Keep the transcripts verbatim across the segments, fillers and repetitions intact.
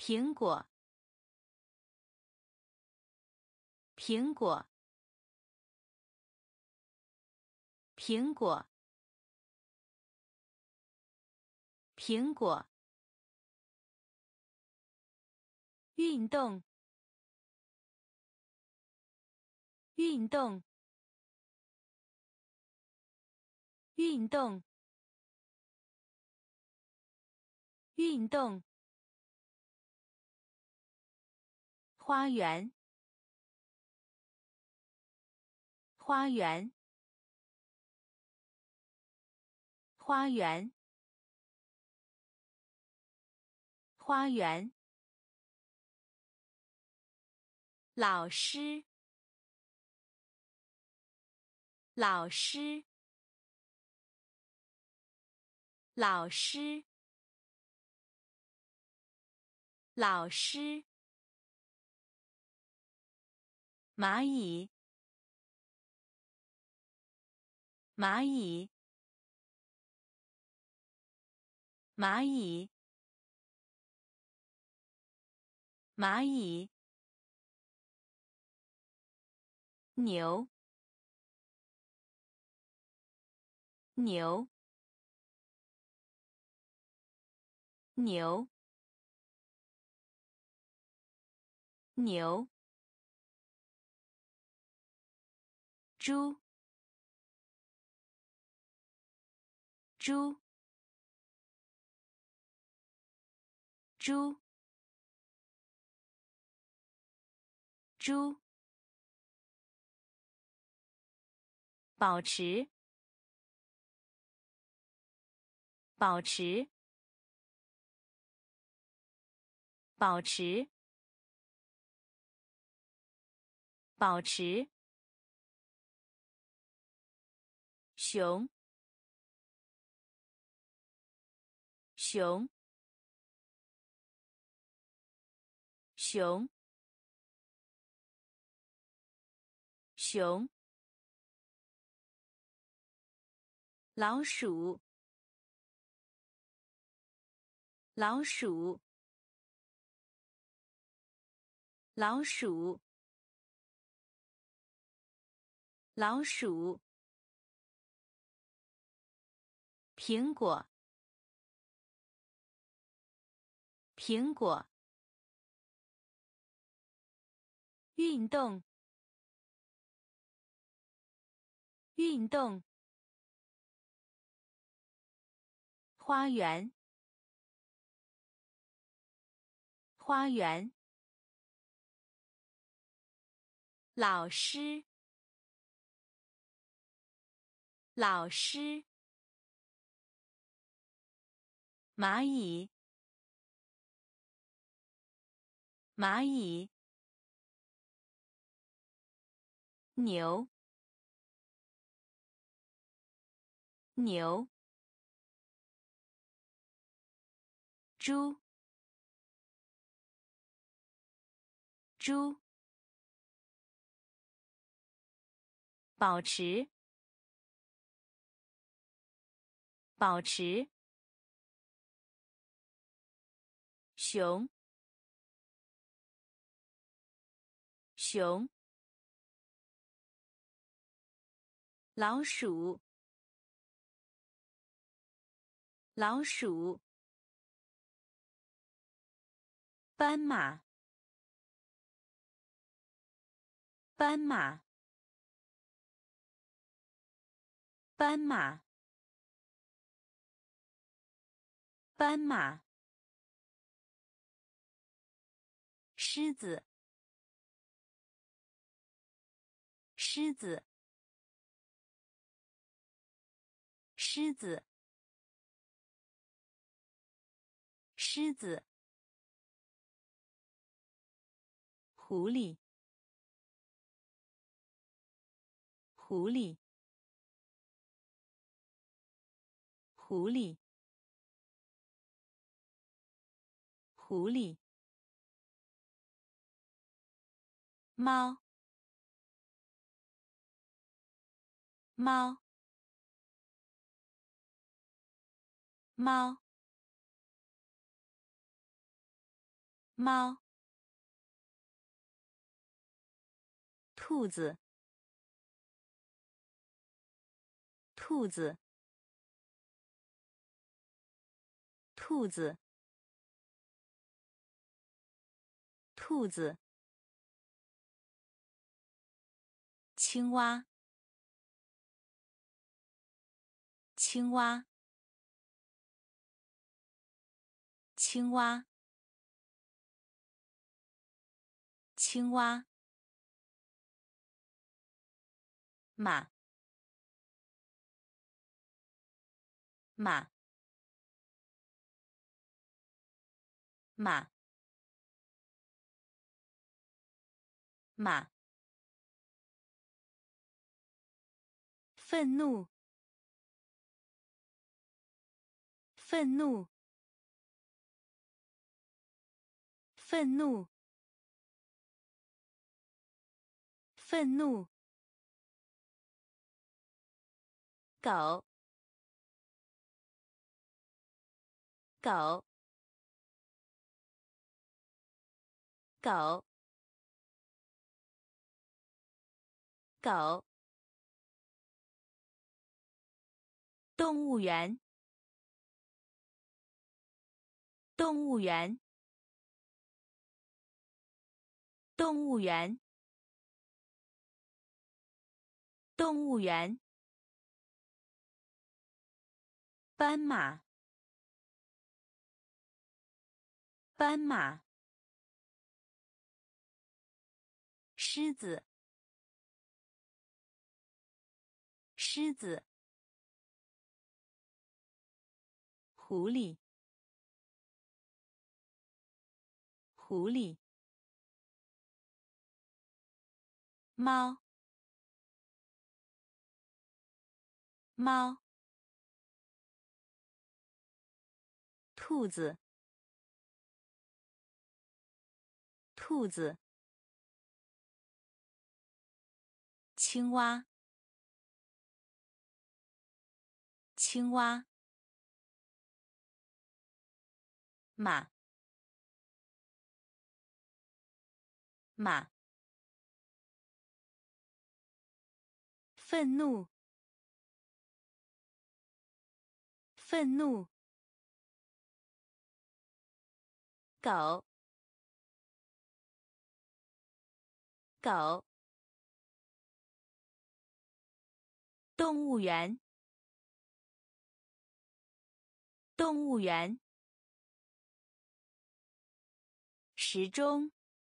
苹果，苹果，苹果，苹果。运动，运动，运动，运动。花园，花园，花园，花园。老师，老师，老师，老师。蚂蚁，蚂蚁，蚂蚁，蚂蚁。牛，牛，牛，牛。猪，猪，猪，猪。保持，保持，保持，保持。熊，熊，熊，熊。老鼠，老鼠，老鼠，老鼠。苹果，苹果。运动，运动。花园，花园。老师，老师。蚂蚁，蚂蚁。牛，牛。猪，猪。保持，保持。熊，熊。老鼠，老鼠。斑马，斑马，斑马，斑马。狮子，狮子，狮子，狮子。狐狸，狐狸，狐狸，狐狸。猫，猫，猫。 猫，兔子，兔子，兔子，兔子。青蛙，青蛙，青蛙，青蛙。马，马，马，马。愤怒，愤怒，愤怒，愤怒。狗，狗，狗，狗。动物园，动物园，动物园，动物园。斑马，斑马。狮子，狮子。狐狸，狐狸。猫，猫。兔子，兔子。青蛙，青蛙。马，马。愤怒，愤怒。狗，狗。动物园，动物园。时钟，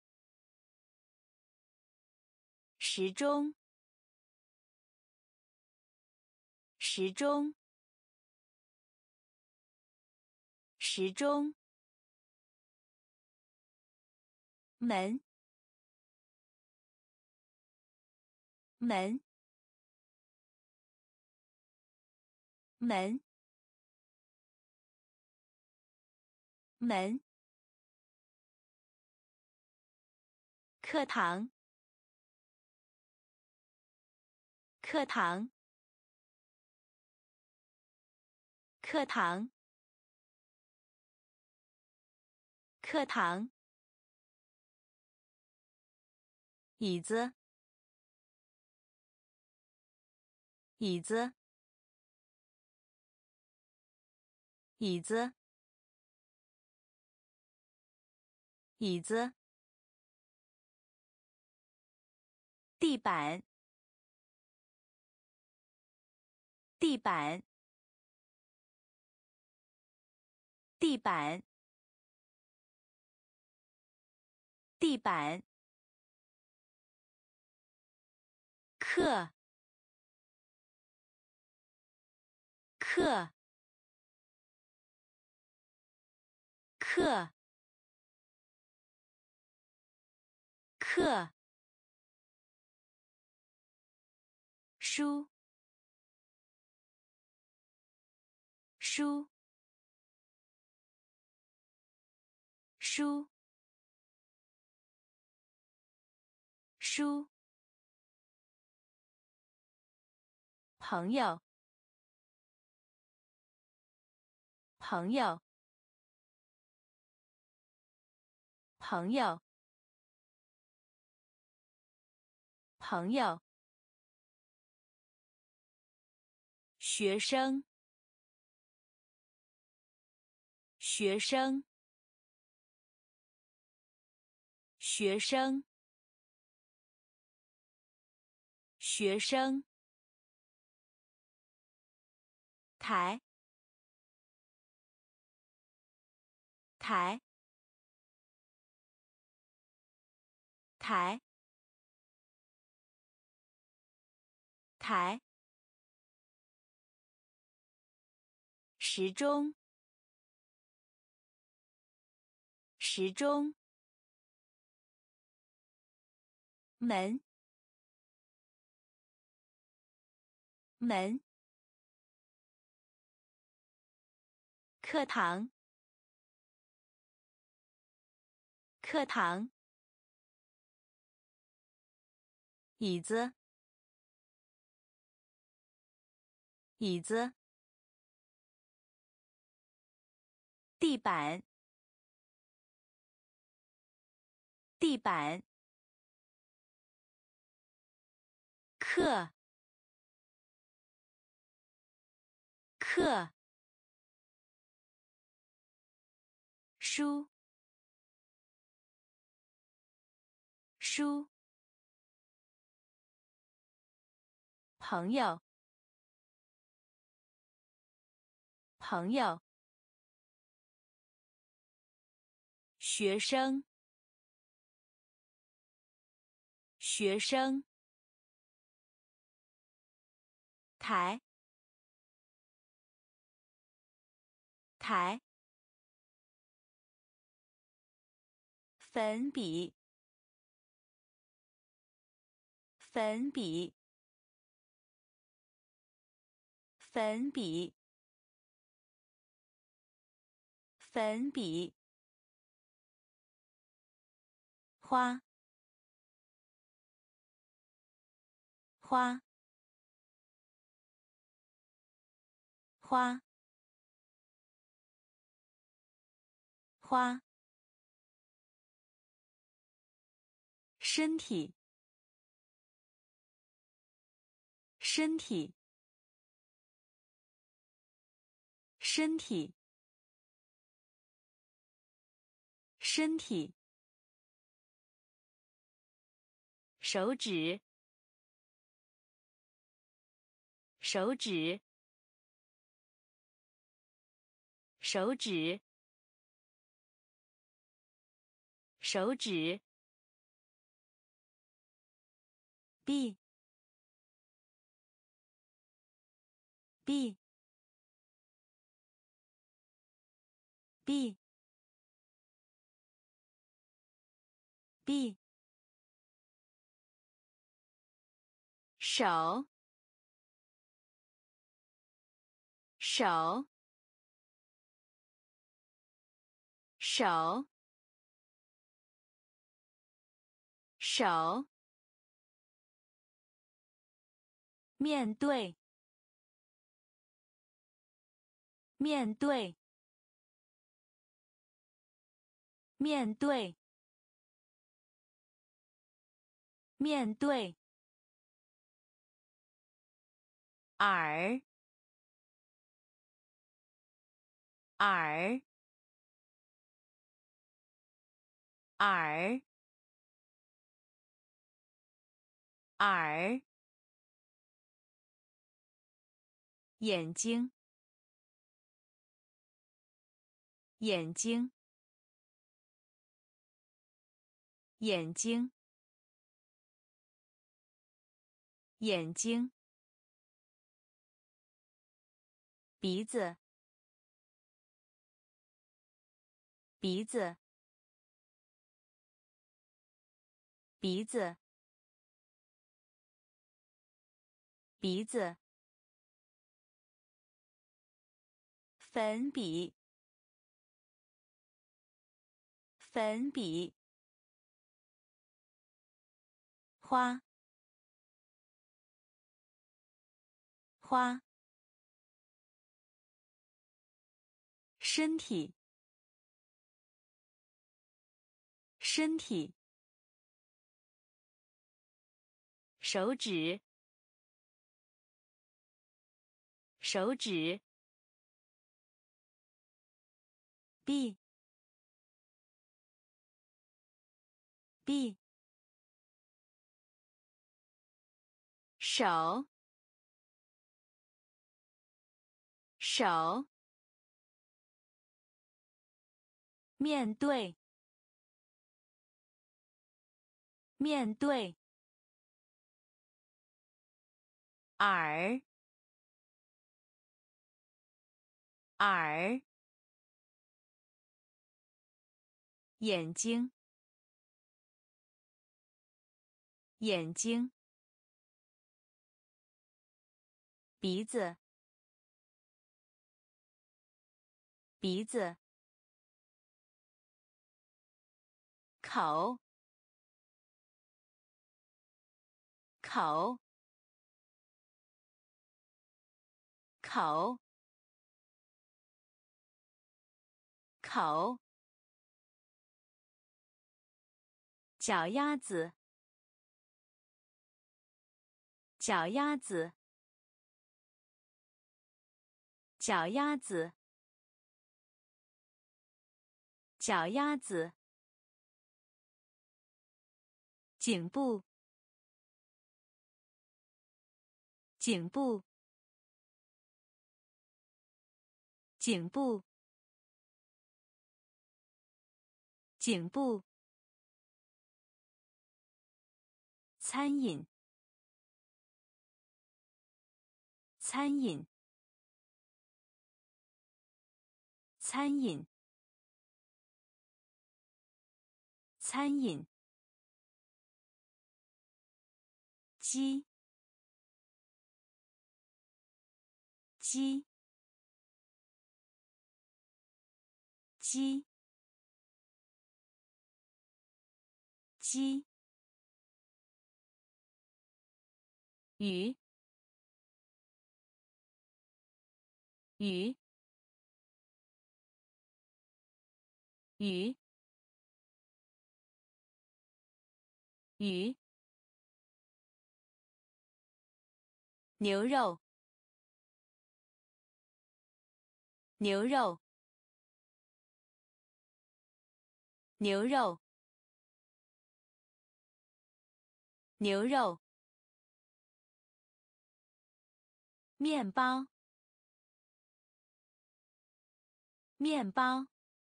时钟，时钟，时钟。门，门，门，门。课堂，课堂，课堂，课堂。椅子，椅子，椅子，椅子。地板，地板，地板，地板。课，课，课，课。书，书，书，书。朋友，朋友， 朋友，朋友，学生，学生，学生，学生，台，台，台，台，时钟，时钟，门，门，课堂，课堂，椅子，椅子，地板，地板，课，课，书，书，朋友，朋友，学生，学生，台，台，粉笔，粉笔，粉笔，粉笔，花，花，花，花，身体，身体，身体，身体，手指，手指，手指，手指，b b b b 手，手，手，手，面对，面对，面对，面对，耳，耳，耳，耳，眼睛，眼睛，眼睛，眼睛，鼻子，鼻子，鼻子，鼻子，粉笔，粉笔，花，花，身体， 身体，手指，手指。臂，臂。手，手。面对，面对。耳，耳。眼睛，眼睛。鼻子，鼻子。口，口。口，口。脚丫子，脚丫子。脚丫子，脚丫子。颈部，颈部。颈部，颈部。餐饮，餐饮。餐饮，餐饮。鸡，鸡。鸡，鸡。鱼，鱼。鱼，鱼。牛肉，牛肉。牛肉，牛肉。面包，面包。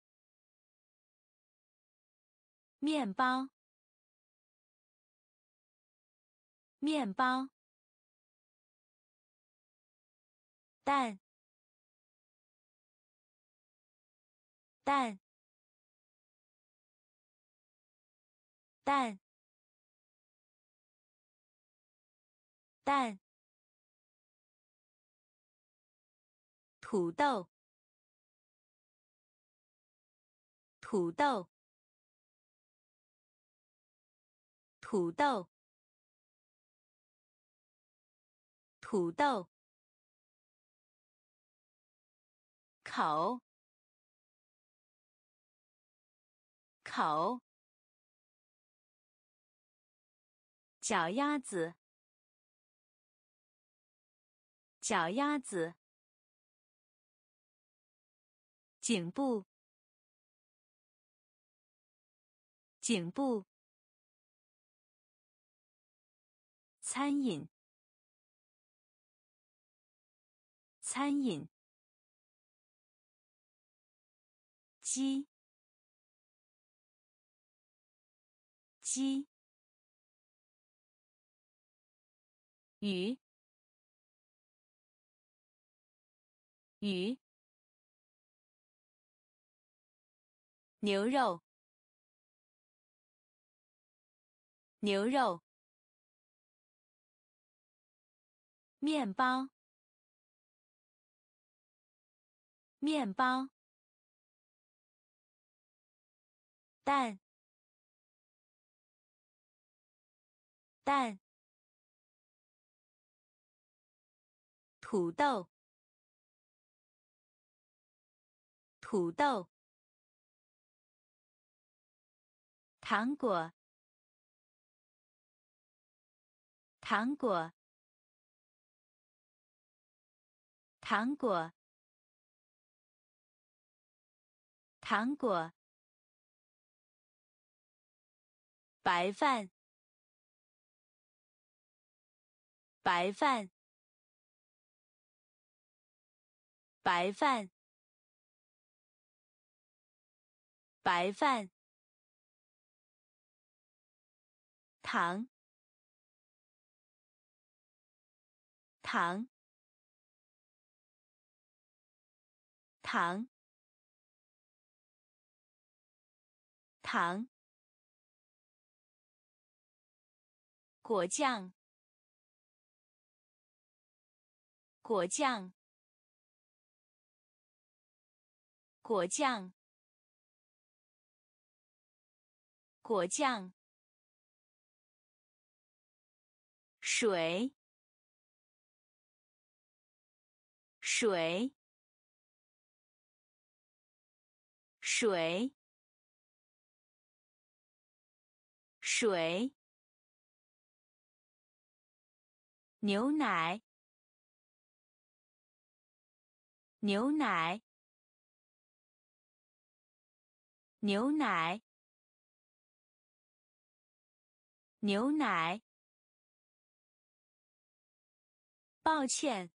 面包，面包。蛋，蛋。蛋，蛋。土豆，土豆。土豆，土豆。口，口。脚丫子，脚丫子。颈部，颈部。餐饮，餐饮。鸡，鸡。鱼，鱼。牛肉，牛肉。面包，面包。蛋，蛋。土豆，土豆。 糖果，糖果，糖果，糖果。白饭，白饭，白饭，白饭。糖，糖，糖，糖。果酱，果酱，果酱，果酱。水，水，水，水。牛奶，牛奶，牛奶，牛奶。抱歉，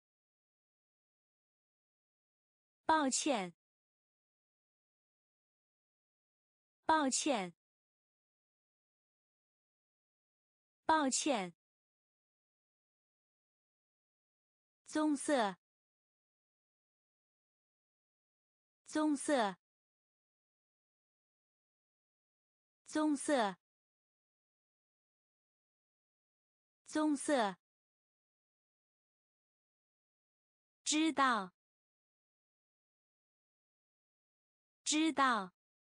抱歉，抱歉，抱歉。棕色，棕色，棕色，棕色。知道，知道，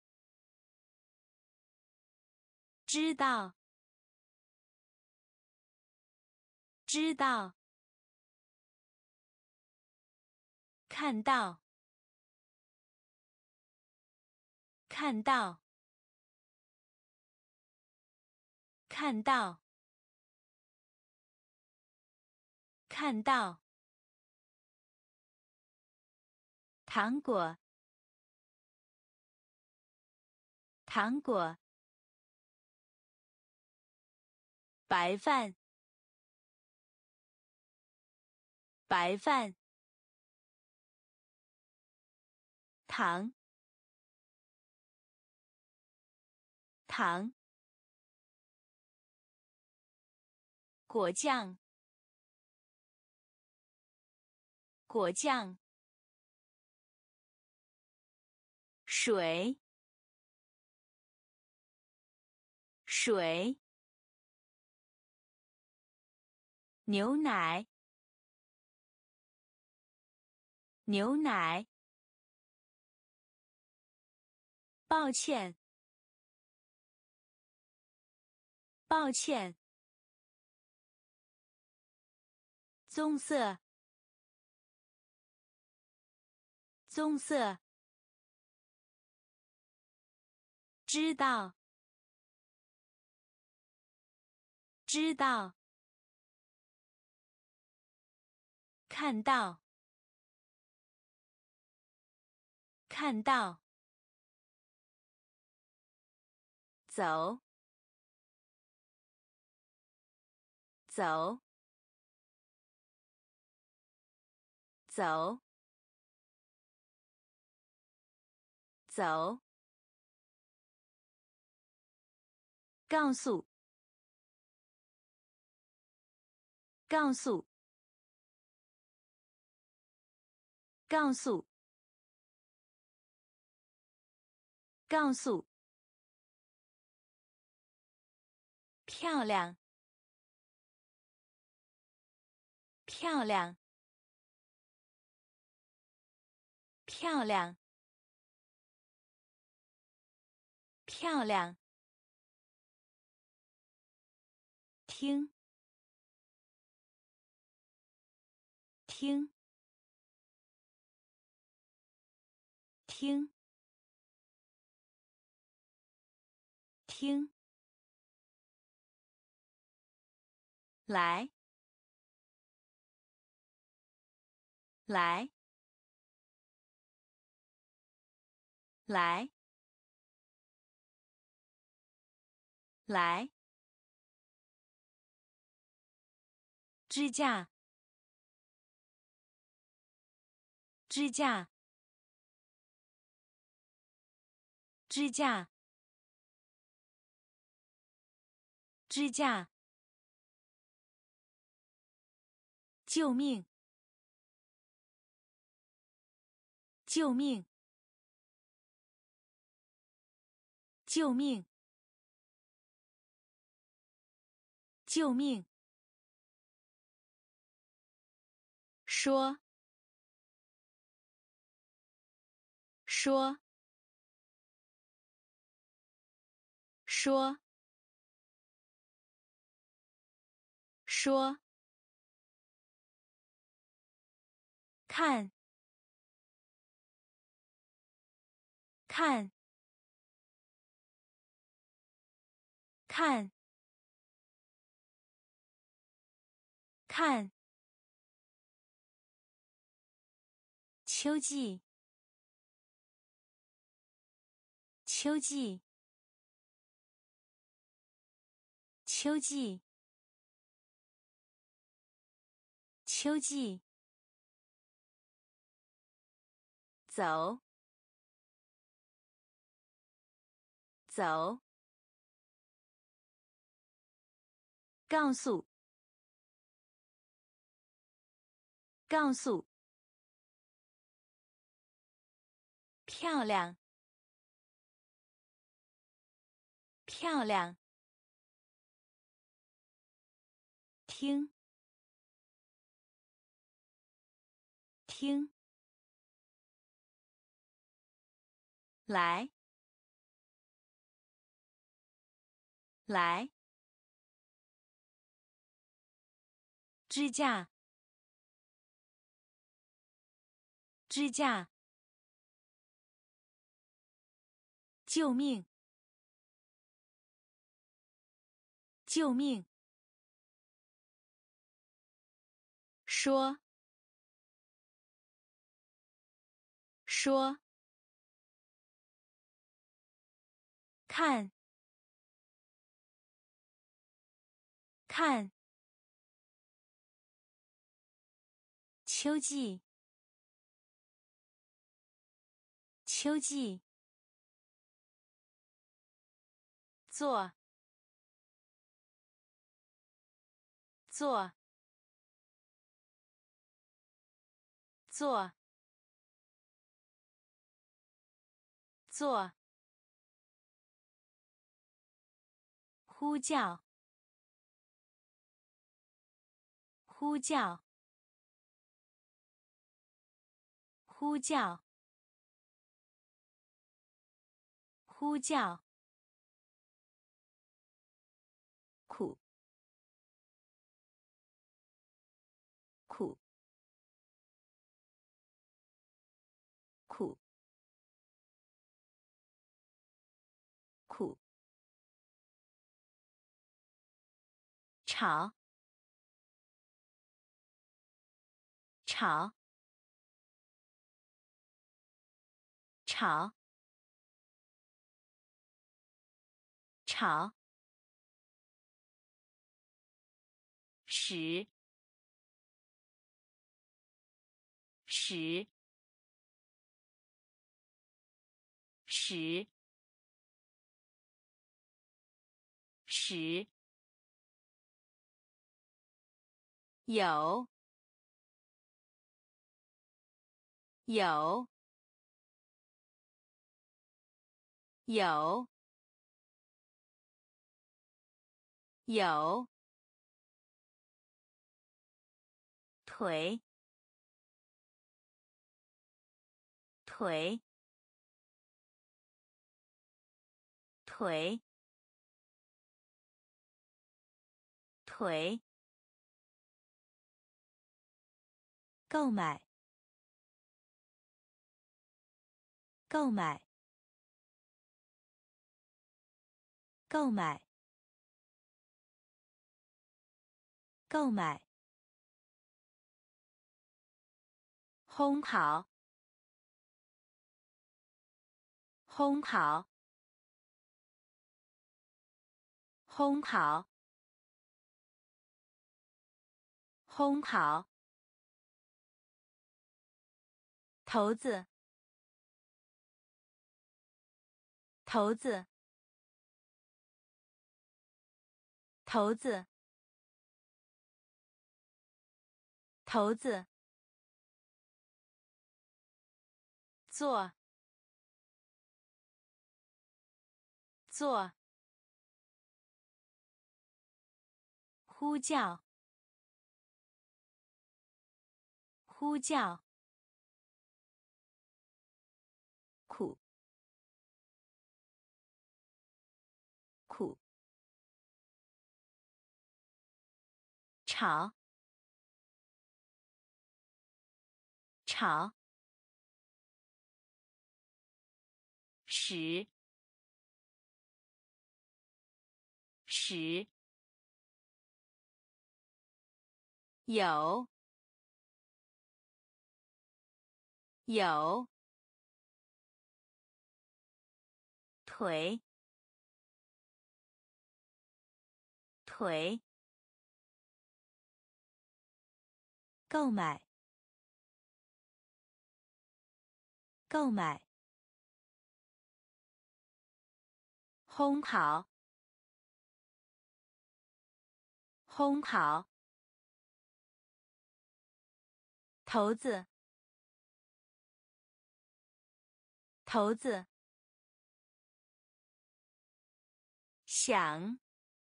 知道，知道。看到，看到，看到，看到。糖果，糖果。白饭，白饭。糖，糖。果酱，果酱。水，水。牛奶，牛奶。抱歉，抱歉。棕色，棕色。知道，知道。看到，看到。走，走，走，走。告诉，告诉，告诉，告诉。漂亮，漂亮，漂亮，漂亮。听，听，听， 听，来，来，来，来，支架，支架，支架，支架，救命！救命！救命！救命！说，说，说，说，看，看，看，看，秋季，秋季，秋季，秋季，走，走，告诉，告诉，漂亮，漂亮，听，听，来，来，支架，支架，救命！救命！说，说，看，看，秋季，秋季，做，做，做，做，呼叫，呼叫，呼叫，呼叫，苦，苦，苦，苦，吵，吵，吵，吵，使，使，使，使，有，有，有，有，腿，腿，腿，腿，购买，购买， 购买，购买，烘烤，烘烤，烘烤，烘烤，骰子，骰子，骰子，骰子，做，做，呼叫，呼叫，苦，苦，炒，炒，使，使，有，有，腿，腿，购买，购买，烘烤，烘烤，骰子，骰子，想，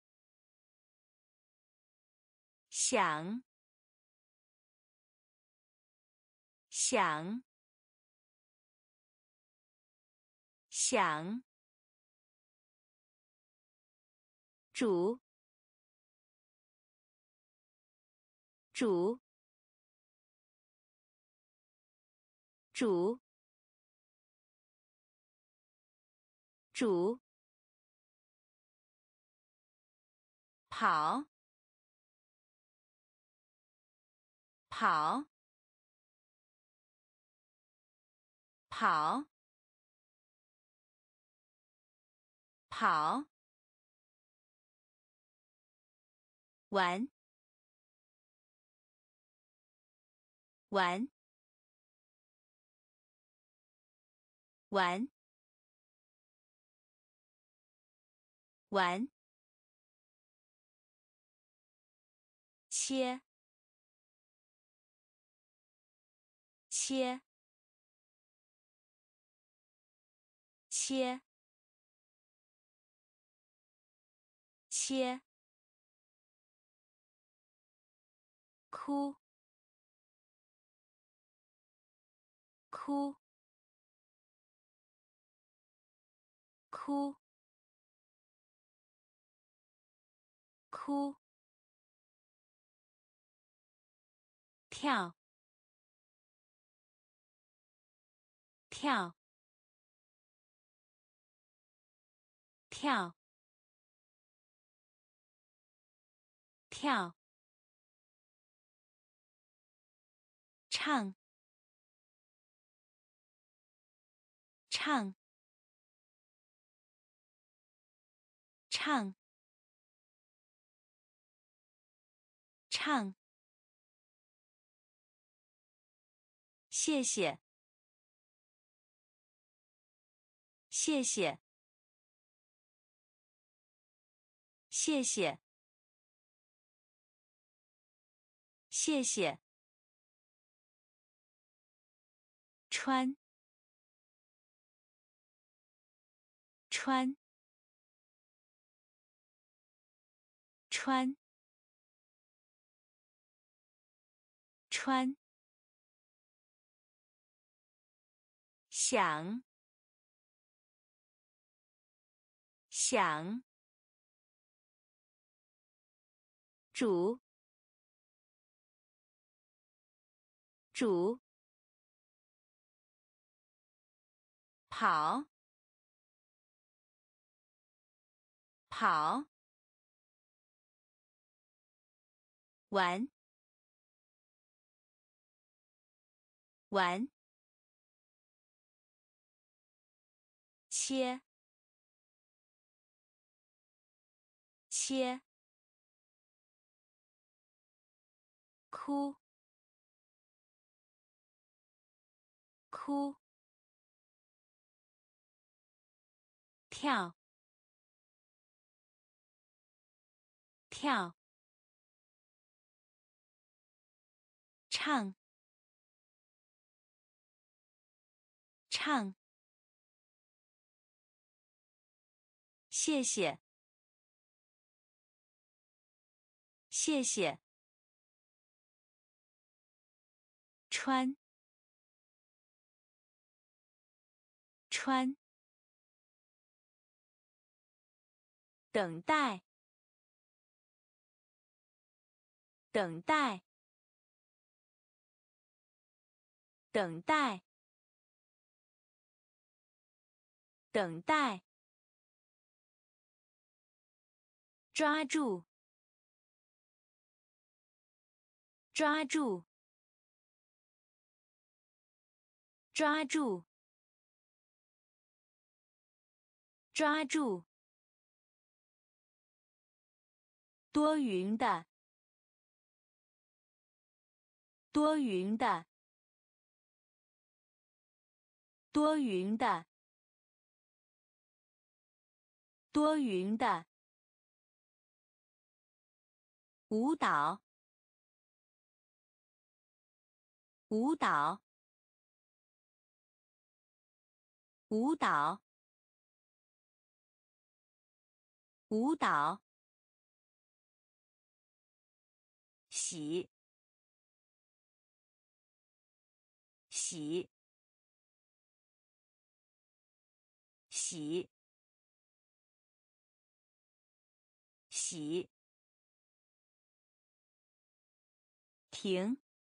想，想，想，煮，煮，煮，煮，跑，跑，跑，跑，玩，玩，玩，玩，切，切，切，切，哭，哭，哭，哭，跳，跳，跳，跳，唱，唱，唱，唱，谢谢，谢谢，谢谢，谢谢，穿，穿，穿，穿，想，想，煮，煮，跑， 跑，玩，玩，切，切，哭，哭，跳，跳，唱，唱，谢谢，谢谢，穿，穿，等待，等待，等待，等待，抓住，抓住，抓住，抓住，多云的，多云的，多云的，多云的，舞蹈，舞蹈，舞蹈，舞蹈，洗，洗，洗，洗，停，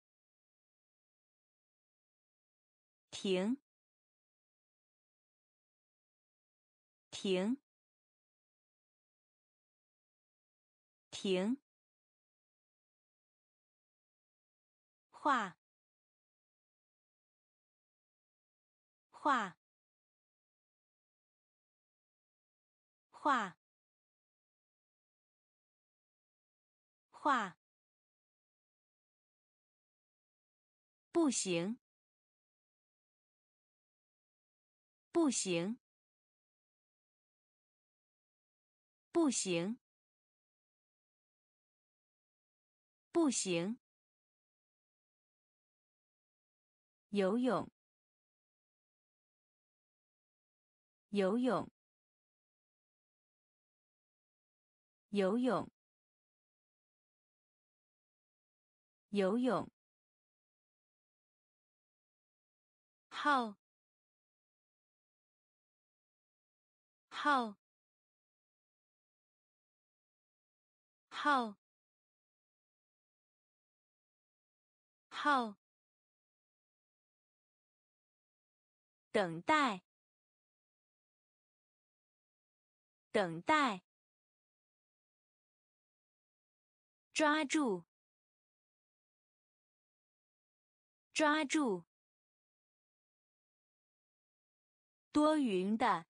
停，停，停，画，画，画，画，不行，不行，不行，不行，游泳，游泳，游泳，游泳，号，号，号，号，等待，等待，抓住，抓住，多云的，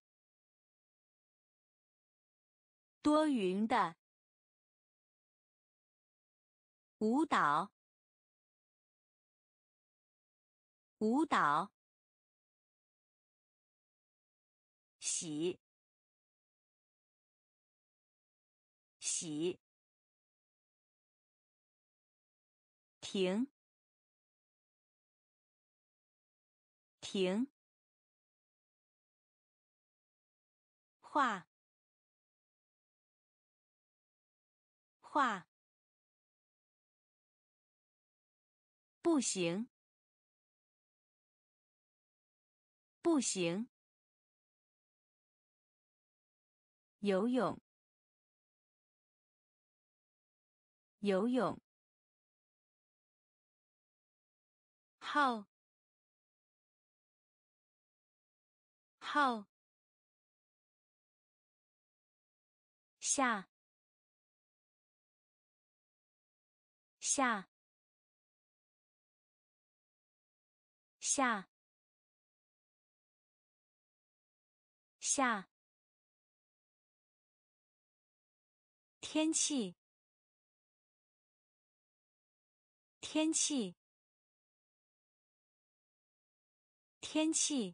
多云的，舞蹈，舞蹈，洗，洗，停，停，画，画，不行，不行，游泳，游泳，号，号， 下下下下天气天气天气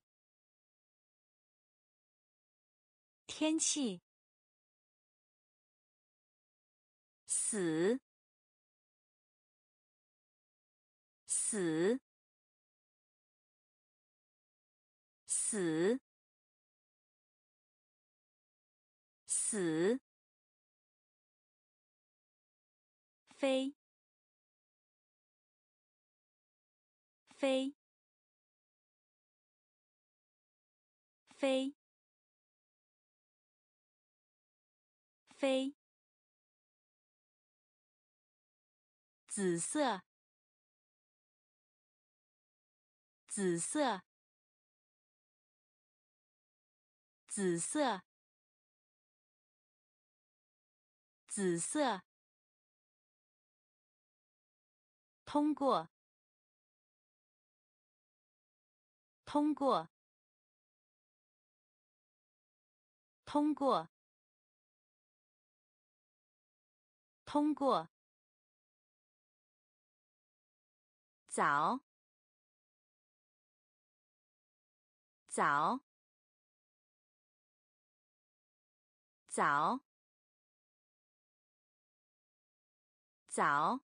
天气死死死死飞飞飞飞紫色紫色紫色紫色通过通过通过通过早早早早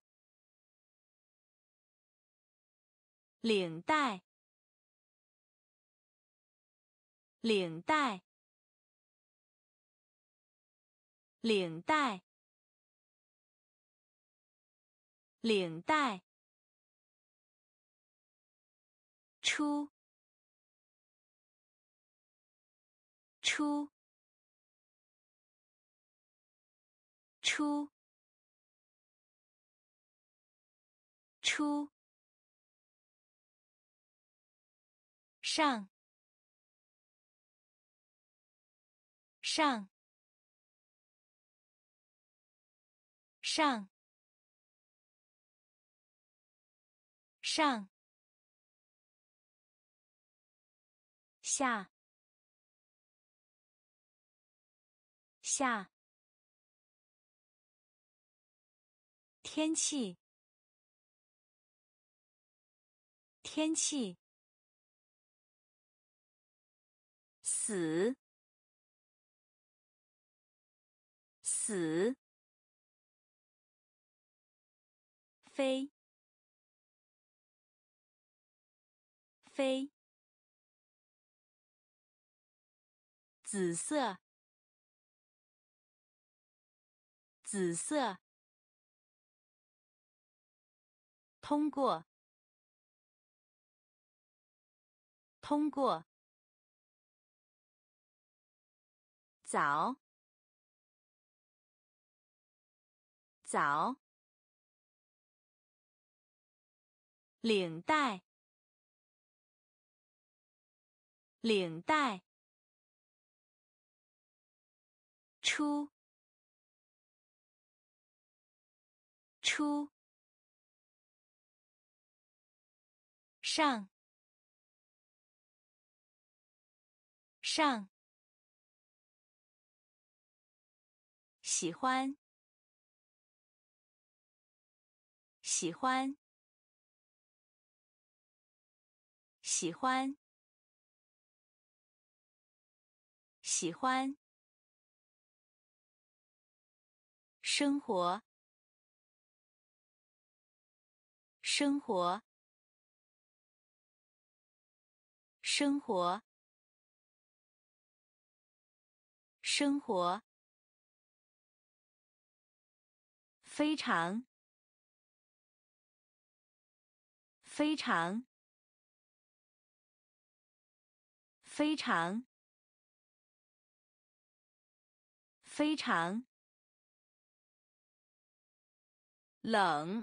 领带领带领带领带出出出出上上上上下下天气天气死死飞飞紫色紫色通过通过早早领带领带出出上上喜欢喜欢喜欢喜欢生活生活生活生活非常非常非常非常冷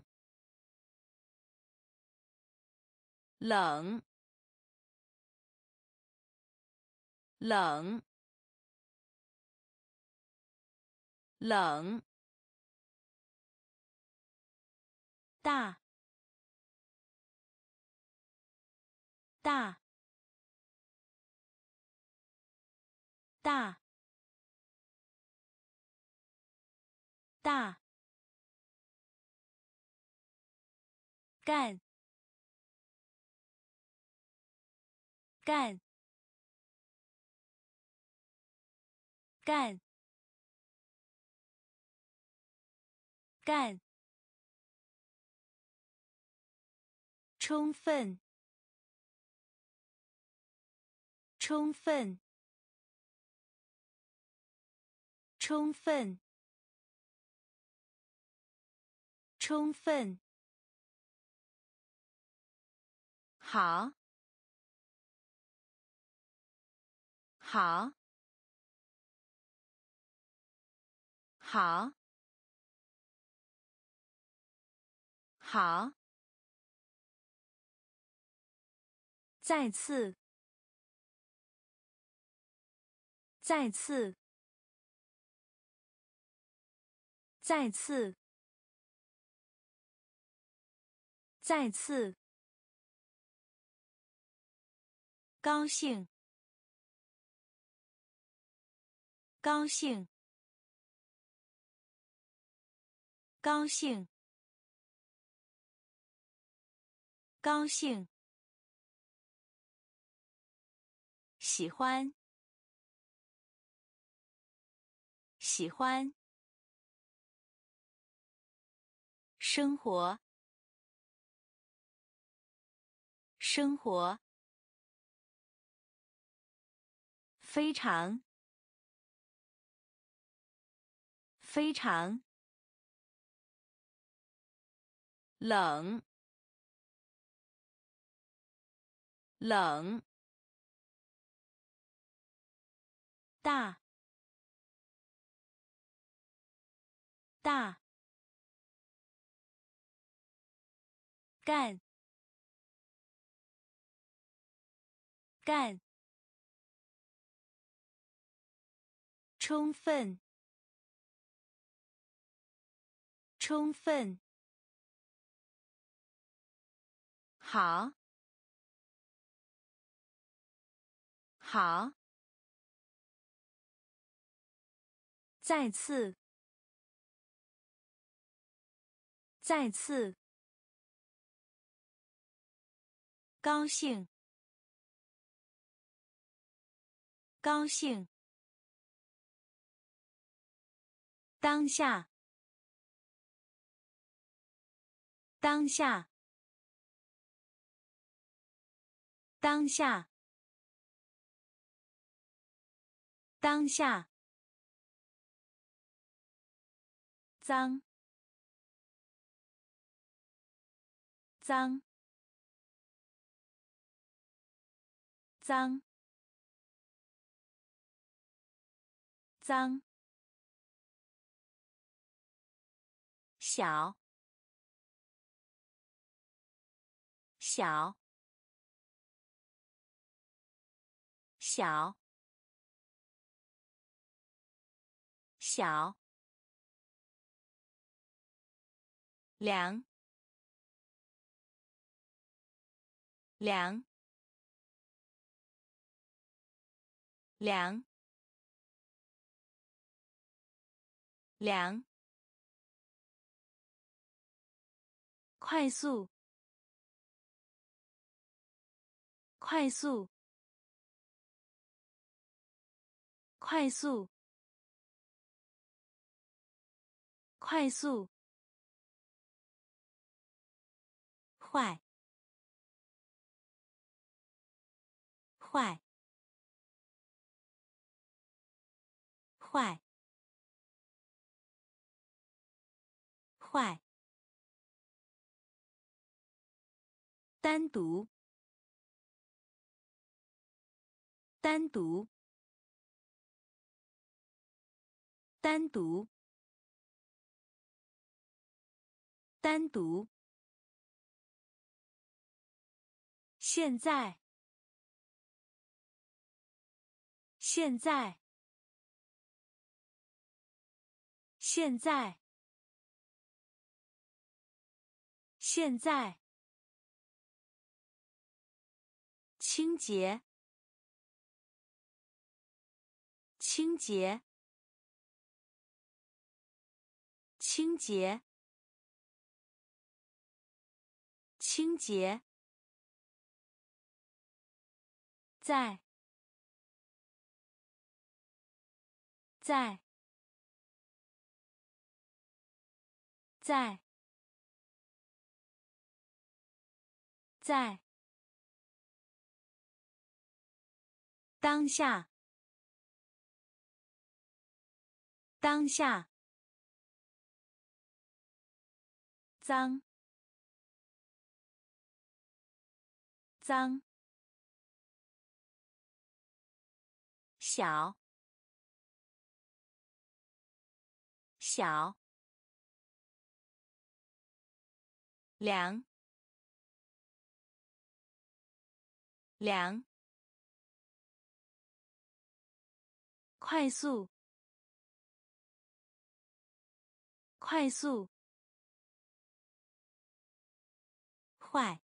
冷冷冷，大，大，大，大，干，干，干，干，充分，充分，充分，充分，好，好，好，好，再次，再次，再次，再次，高兴，高兴，高兴，高兴，喜欢，喜欢，生活，生活，非常，非常，冷，冷，大，大，干，干，充分，充分，好，好，再次，再次，高兴，高兴，当下，当下，当下，当下，脏，脏，脏，脏，小，小，小，小，凉，凉，凉，凉，快速，快速，快速，快速，坏，坏，坏，坏，单独，单独，单独，单独，现在，现在， 现在，现在，清洁，清洁，清洁，清洁，在，在，在，在，当下，当下，脏，脏，小，小，凉，凉，快速，快速，坏，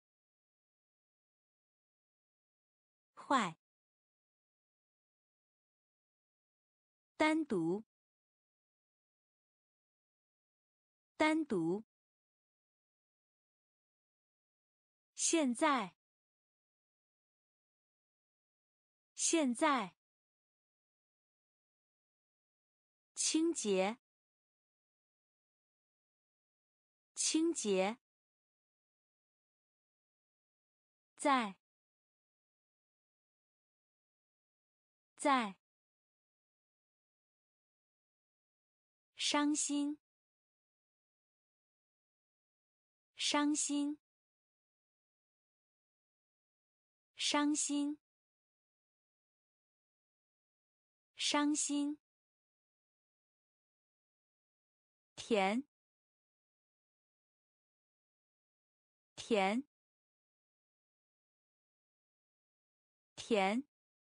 坏，单独，单独，现在，现在，清洁，清洁，在，在，伤心，伤心，伤心，伤心，甜，甜，甜，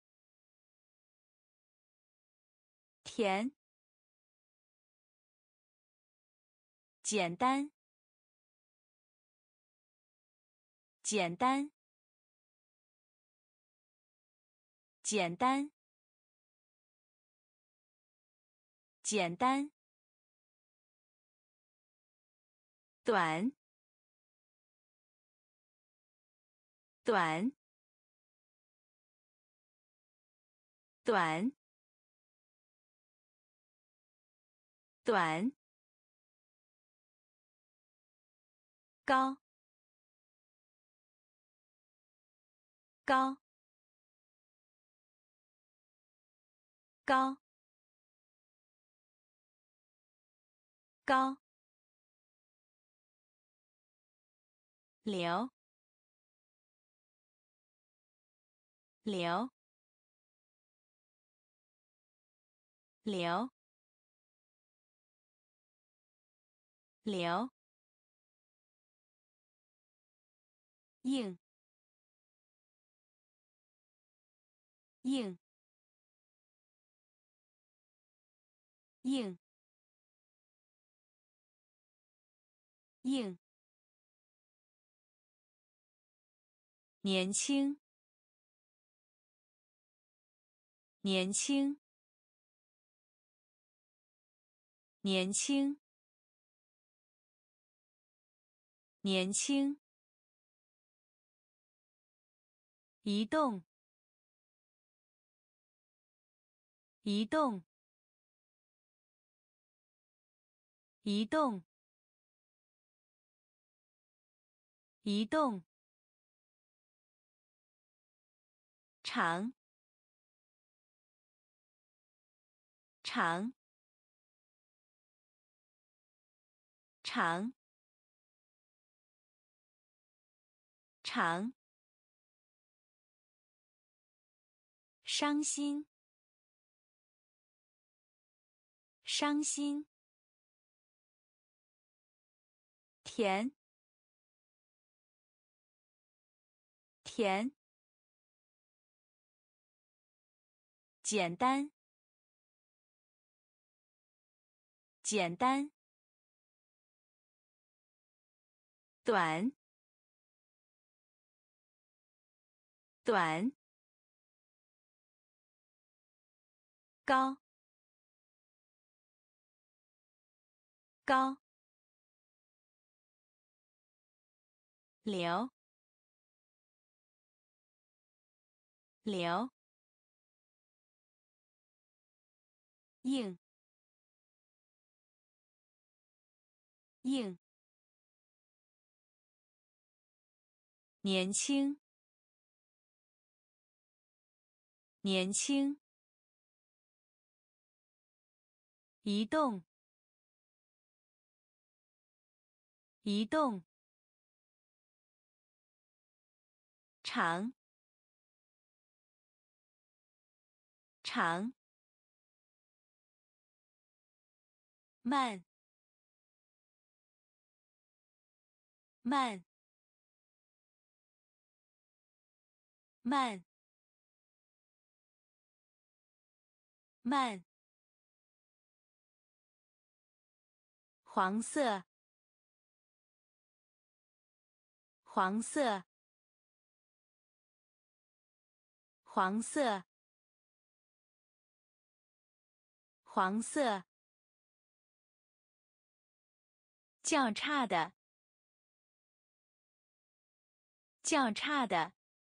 甜，简单，简单，简单，简单，短，短，短，短，高，高，高，高，流，流，流，流，硬，硬，硬，硬，年轻，年轻，年轻，年轻，移动，移动，移动，移动，长，长，长，长，伤心，伤心，甜，甜，简单， 简单，短，短，高，高，流，流，硬，硬，年轻，年轻，移动，移动，长，长，慢，慢，慢，慢，黄色，黄色，黄色，黄色，较差的，较差的，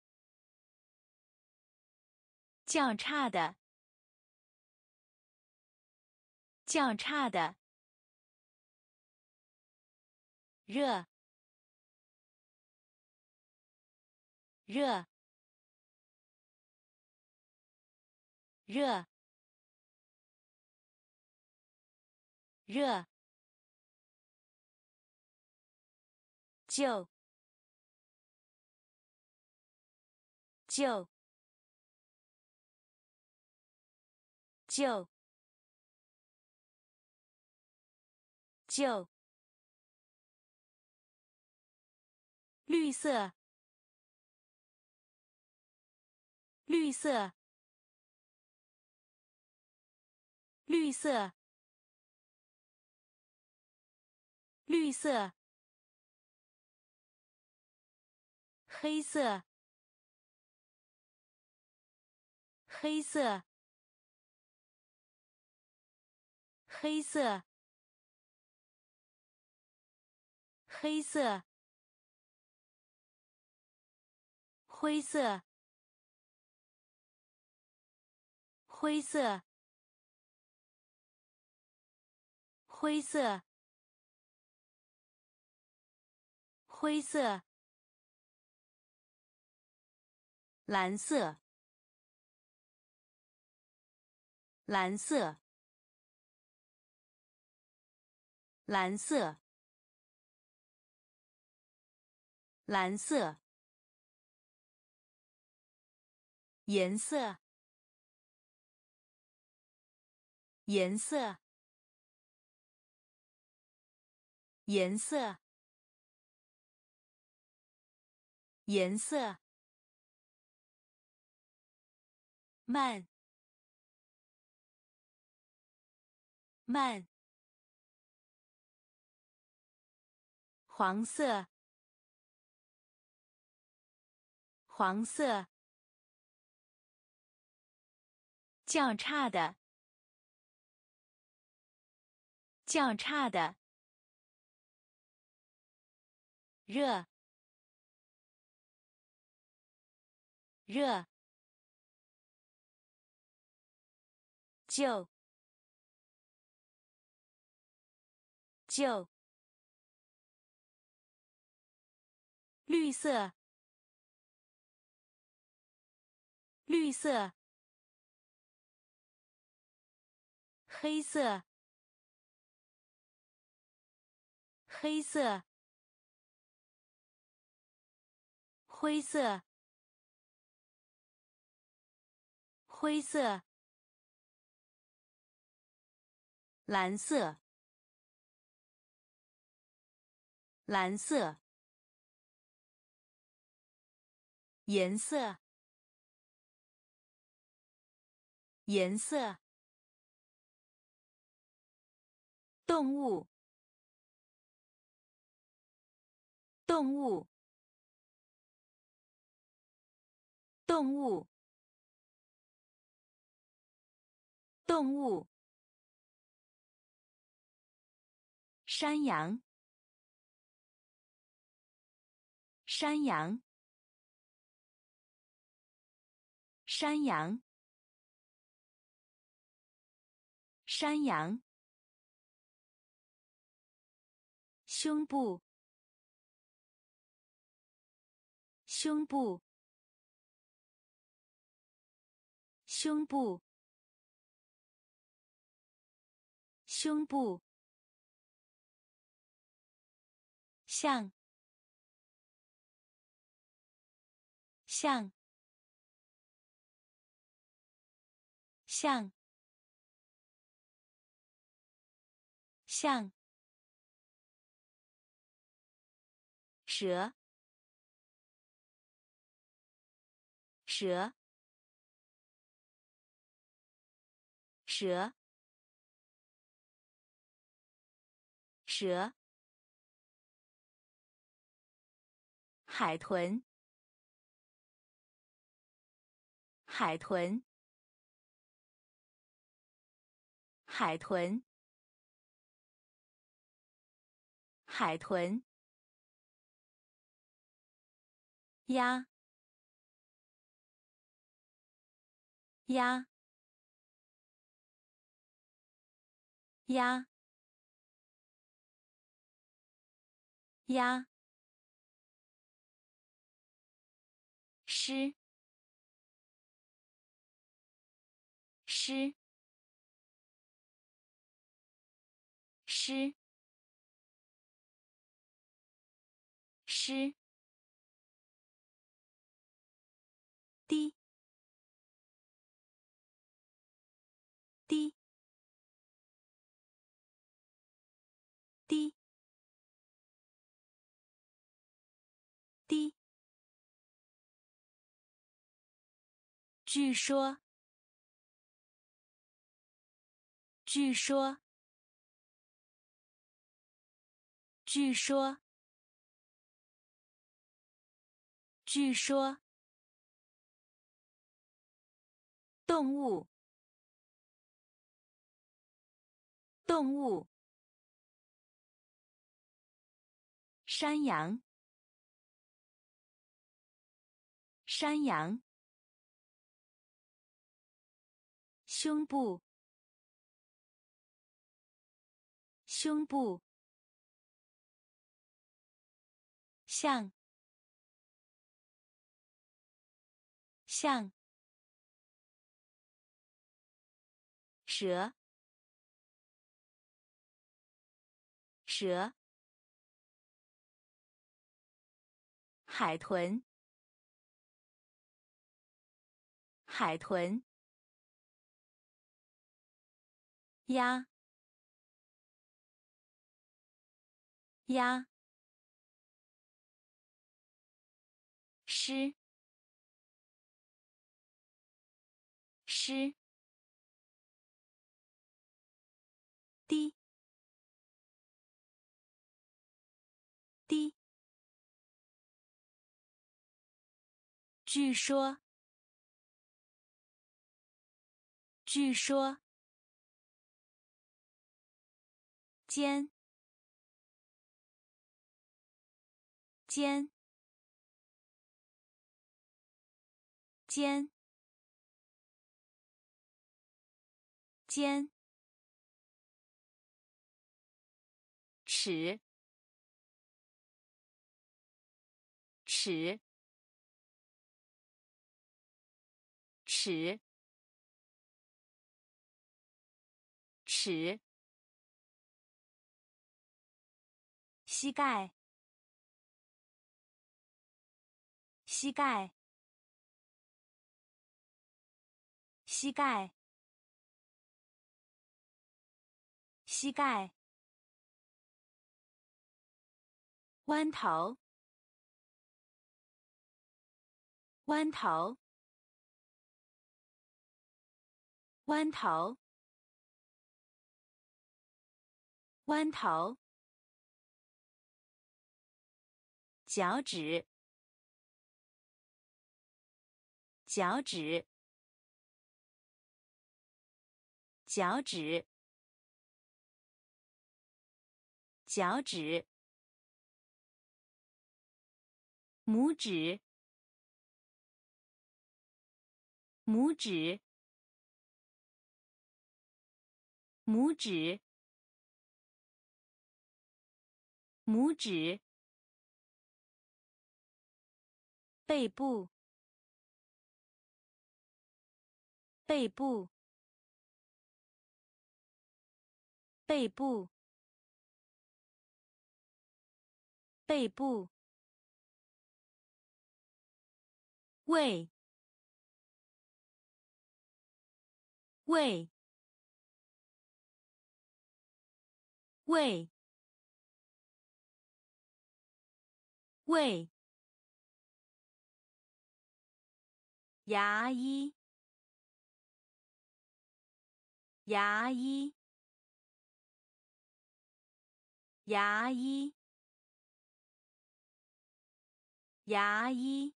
较差的，较差的，热，热，热，热，旧，旧，旧，旧，绿色，绿色，绿色，绿色，黑色，黑色，黑色，黑色，灰色，灰色，灰色，灰色，蓝色，蓝色，蓝色，蓝色，颜色，颜色，颜色，颜色，慢，慢，黄色，黄色，较差的，较差的，热，热，旧，旧，绿色，绿色，黑色，黑色，灰色，灰色，蓝色，蓝色，颜色，颜色， 动物，动物，动物，动物。山羊，山羊，山羊，山羊。胸部，胸部，胸部，胸部。像，像，像，像。蛇，蛇，蛇，蛇。海豚，海豚，海豚，海豚。鸭，鸭，鸭，鸭。狮，狮，狮，狮。低，低，低，低。据说，据说，据说，据说。动物，动物。山羊，山羊。胸部，胸部。像，像。蛇，蛇。海豚，海豚。鸭，鸭。狮，狮。低，低。据说，据说。尖，尖，尖，尖。尺，尺，尺，尺。膝盖，膝盖，膝盖，膝盖。弯头，弯头，弯头。 弯头，脚趾，脚趾，脚趾，脚趾，拇指，拇指，拇指，拇指，背部，背部，背部，背部，胃，胃，胃，胃，牙医，牙医，牙医，牙医，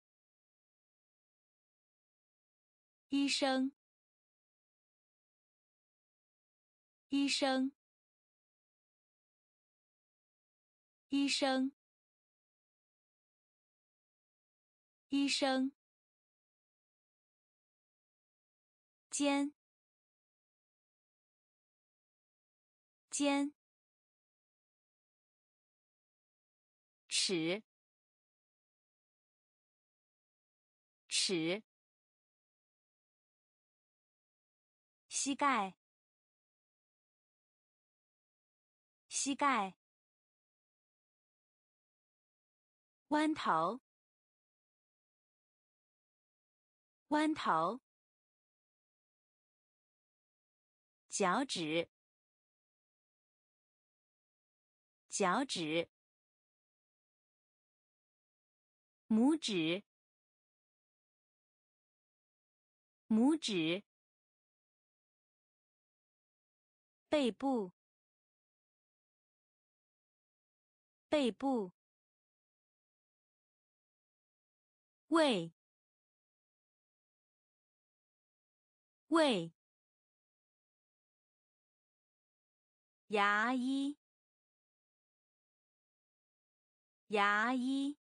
医生，医生，医生，医生，肩，肩，尺，尺，膝盖，膝盖，弯头，弯头，脚趾，脚趾，拇指，拇指，背部，背部，胃，胃，牙医，牙医，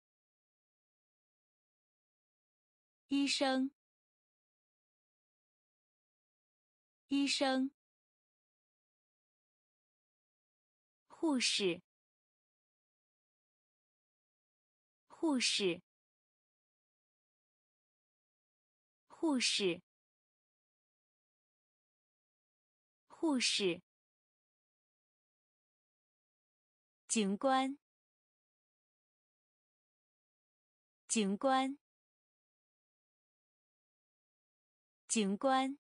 医生，医生，护士，护士，护士，护士，警官，警官，警官，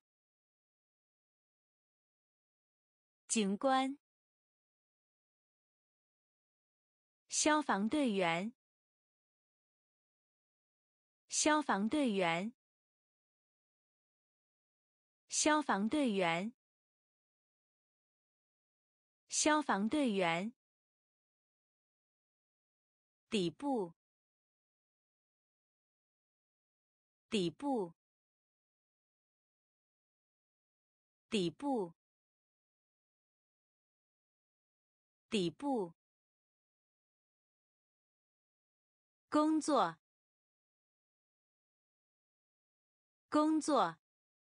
警官，消防队员，消防队员，消防队员，消防队员，底部，底部，底部，底部，工作，工作，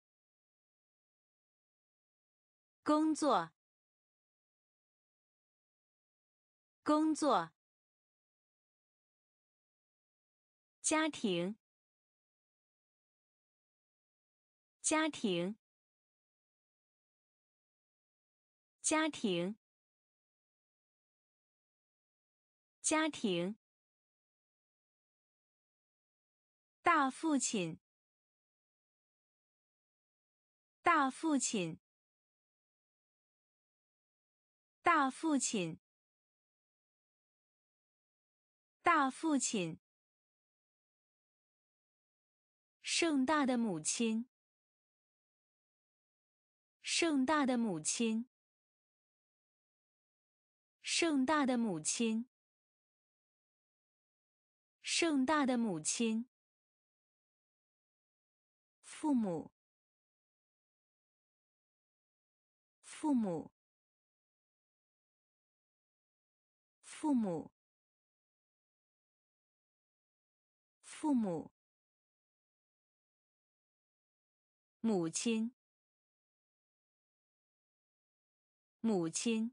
工作，工作，家庭，家庭，家庭，家庭，大父亲，大父亲，大父亲，大父亲，盛大的母亲，盛大的母亲， 盛大的母亲，盛大的母亲。父母，父母，父母，父母。母亲，母亲，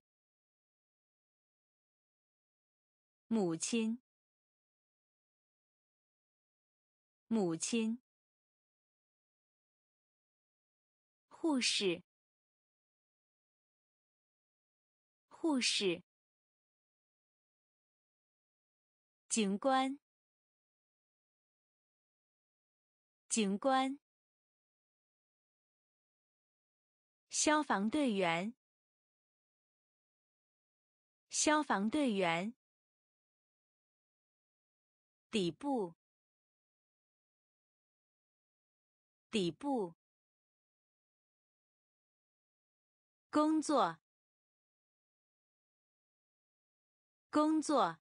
母亲，母亲。护士，护士。警官，警官。消防队员，消防队员。底部，底部。工作，工作。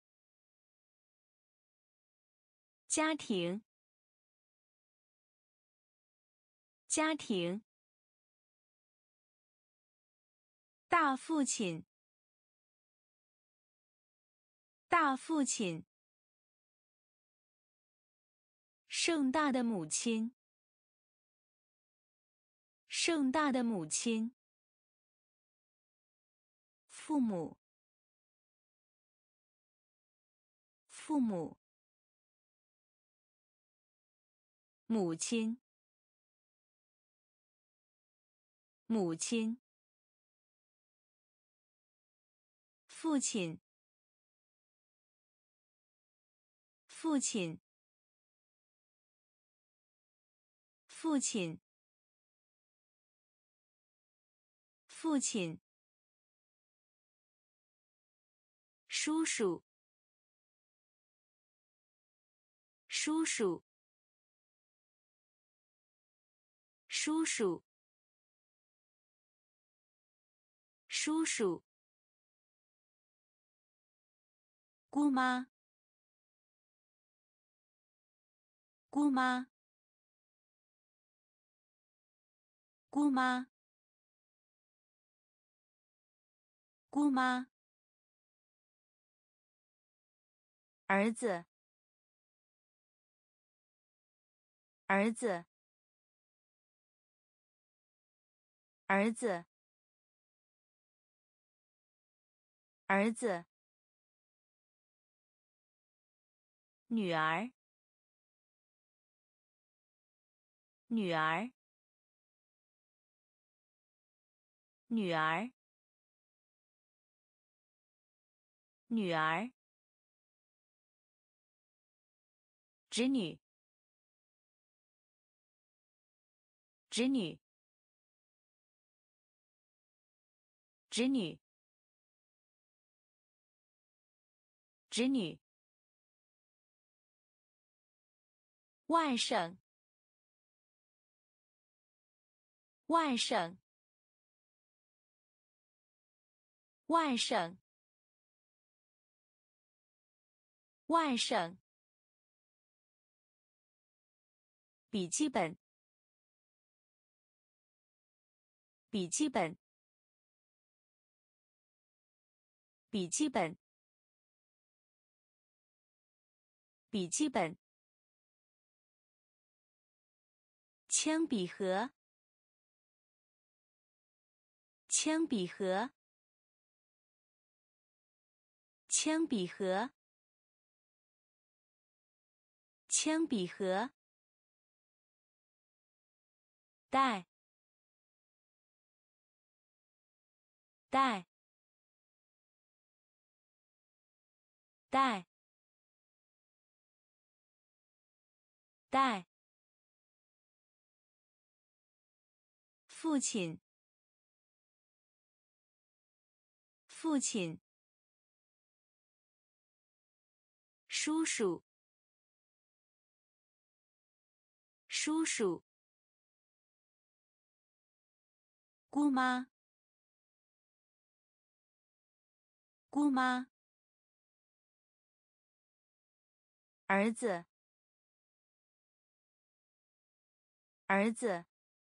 家庭，家庭。大父亲，大父亲。盛大的母亲，盛大的母亲。父母，父母。母亲，母亲。父亲，父亲，父亲，父亲。叔叔，叔叔，叔叔，叔叔。姑妈，姑妈，姑妈，姑妈。儿子，儿子，儿子，儿子。女儿，女儿，女儿，女儿。侄女，侄女，侄女，侄女。外甥，外甥，外甥，外甥。笔记本，笔记本，笔记本，笔记本。铅笔盒，铅笔盒，铅笔盒，铅笔盒。带，带，带，带。父亲，父亲。叔叔，叔叔。姑妈， 姑妈，儿子，儿子，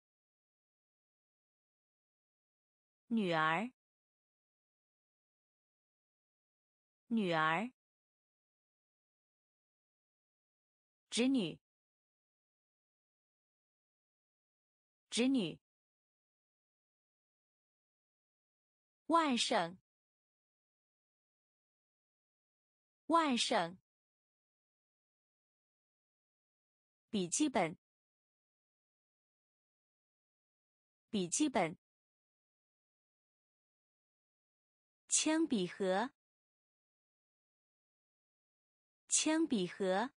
女儿，女儿，侄女，侄女，外甥，外甥，笔记本，笔记本，铅笔盒，铅笔盒，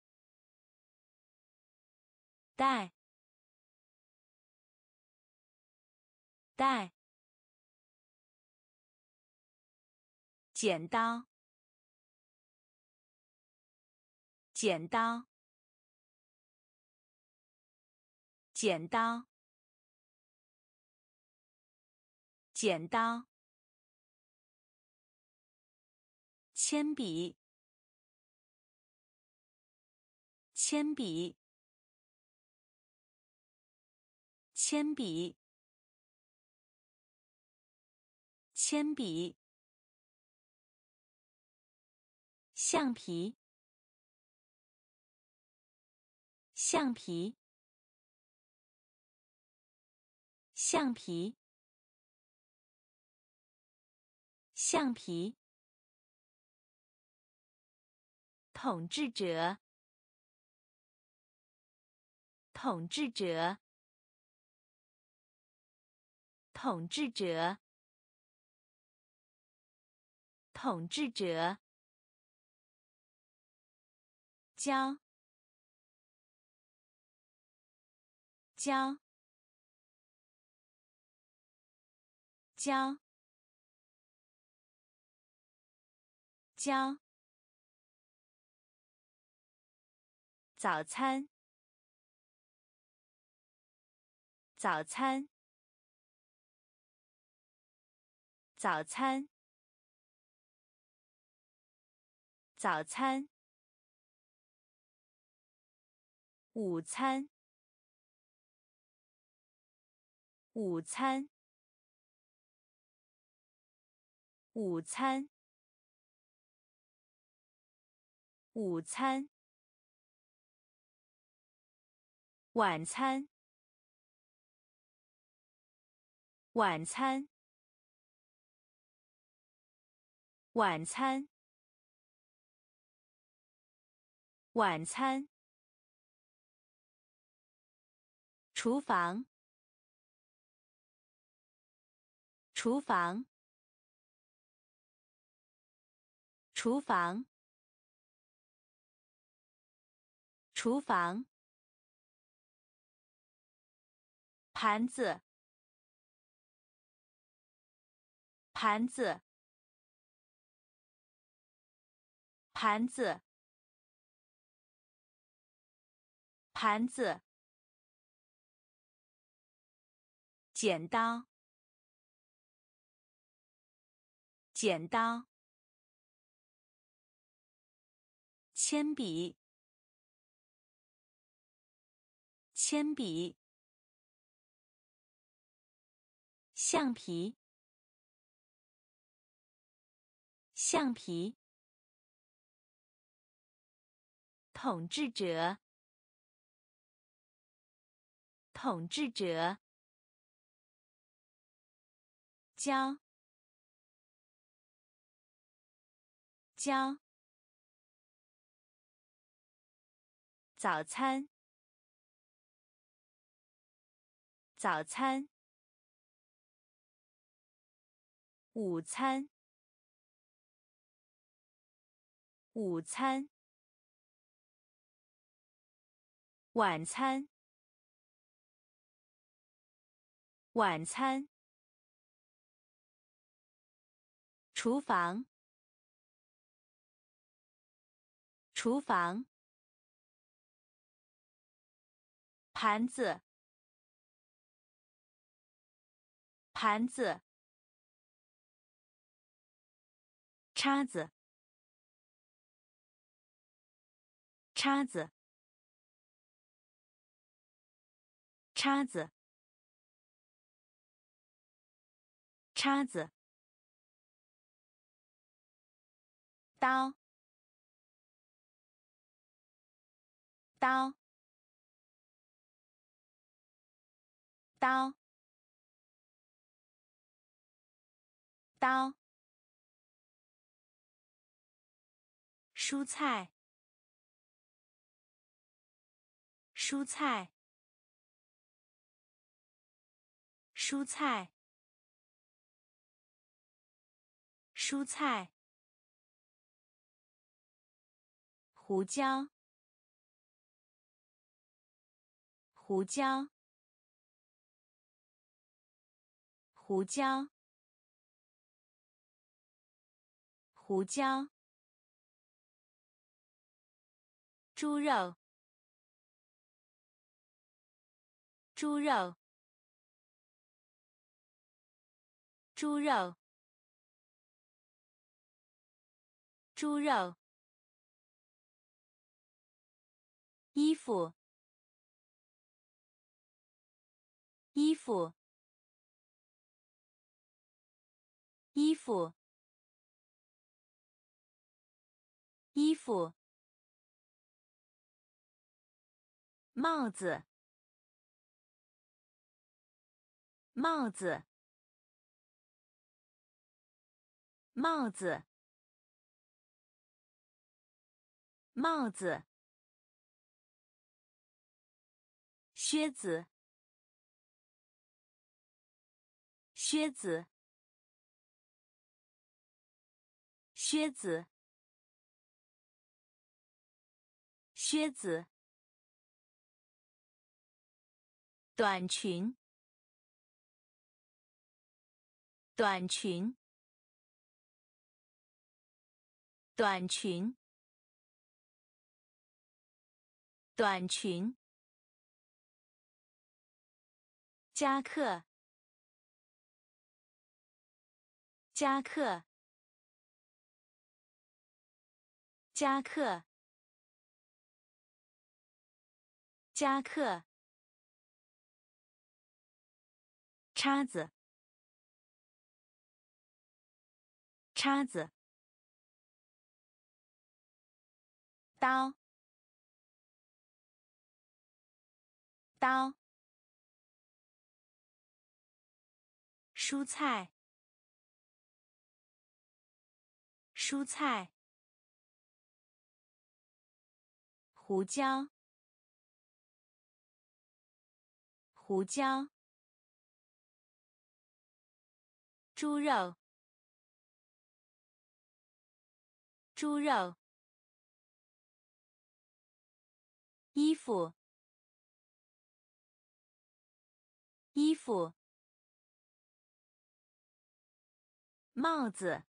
带，带，剪刀，剪刀，剪刀，剪刀，铅笔，铅笔，铅笔，铅笔，橡皮，橡皮，橡皮，橡皮，统治者，统治者，统治者，统治者，教，教，教，教，早餐，早餐，早餐，早餐，午餐，午餐，午餐，午餐，晚餐，晚餐，晚餐，晚餐，厨房，厨房，厨房，厨房，盘子，盘子，盘子，盘子，剪刀，剪刀，铅笔，铅笔，橡皮，橡皮，统治者，统治者，教，教，早餐，早餐，午餐，午餐，晚餐，晚餐，厨房，厨房，盘子，盘子， 叉子，叉子，叉子，叉子，刀，刀，刀，刀，蔬菜，蔬菜，蔬菜，蔬菜，胡椒，胡椒，胡椒，胡椒，猪肉，猪肉，猪肉，猪肉，衣服，衣服，衣服，衣服，帽子，帽子，帽子，帽子，靴子，靴子，靴子，靴子，短裙，短裙，短裙，短裙，夹克，夹克，夹克，夹克，叉子，叉子，刀，刀，蔬菜，蔬菜，胡椒，胡椒，猪肉，猪肉，衣服，衣服，帽子，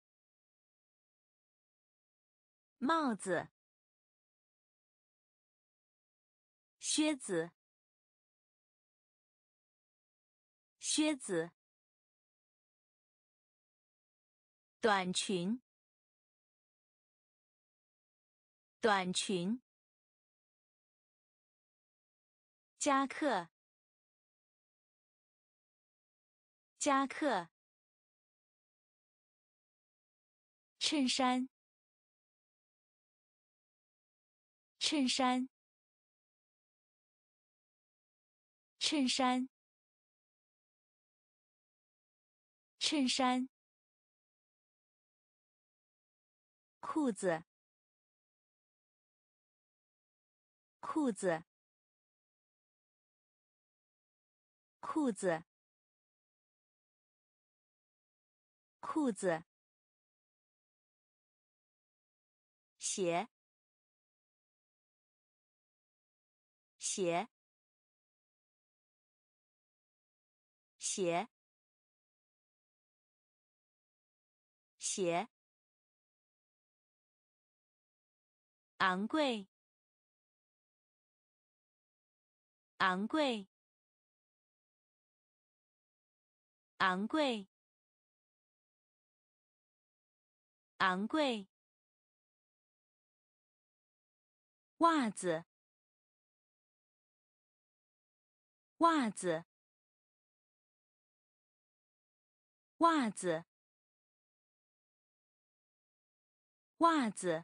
帽子，靴子，靴子，短裙，短裙，夹克，夹克，衬衫，衬衫，衬衫，衬衫，裤子，裤子，裤子，裤子，鞋，鞋，鞋，鞋，昂贵，昂贵，昂贵， 昂贵，袜子，袜子，袜子，袜子，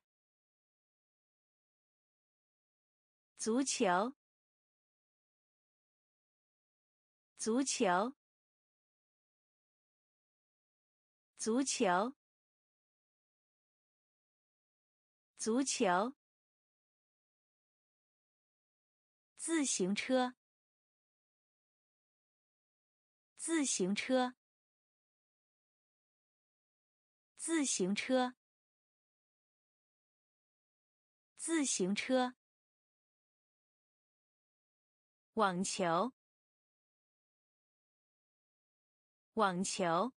足球，足球，足球，足球，自行车，自行车，自行车，自行车，网球，网球，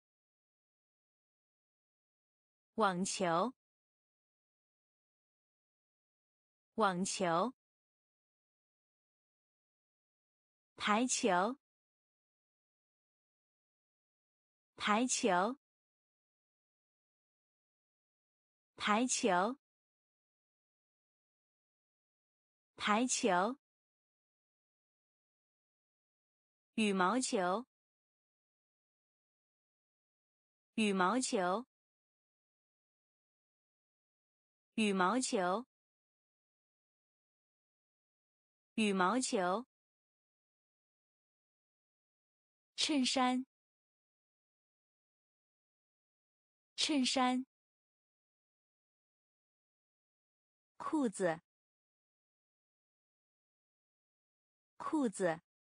网球，网球，排球，排球，排球，排球，羽毛球，羽毛球，羽毛球，羽毛球，衬衫，衬衫，裤子，裤子，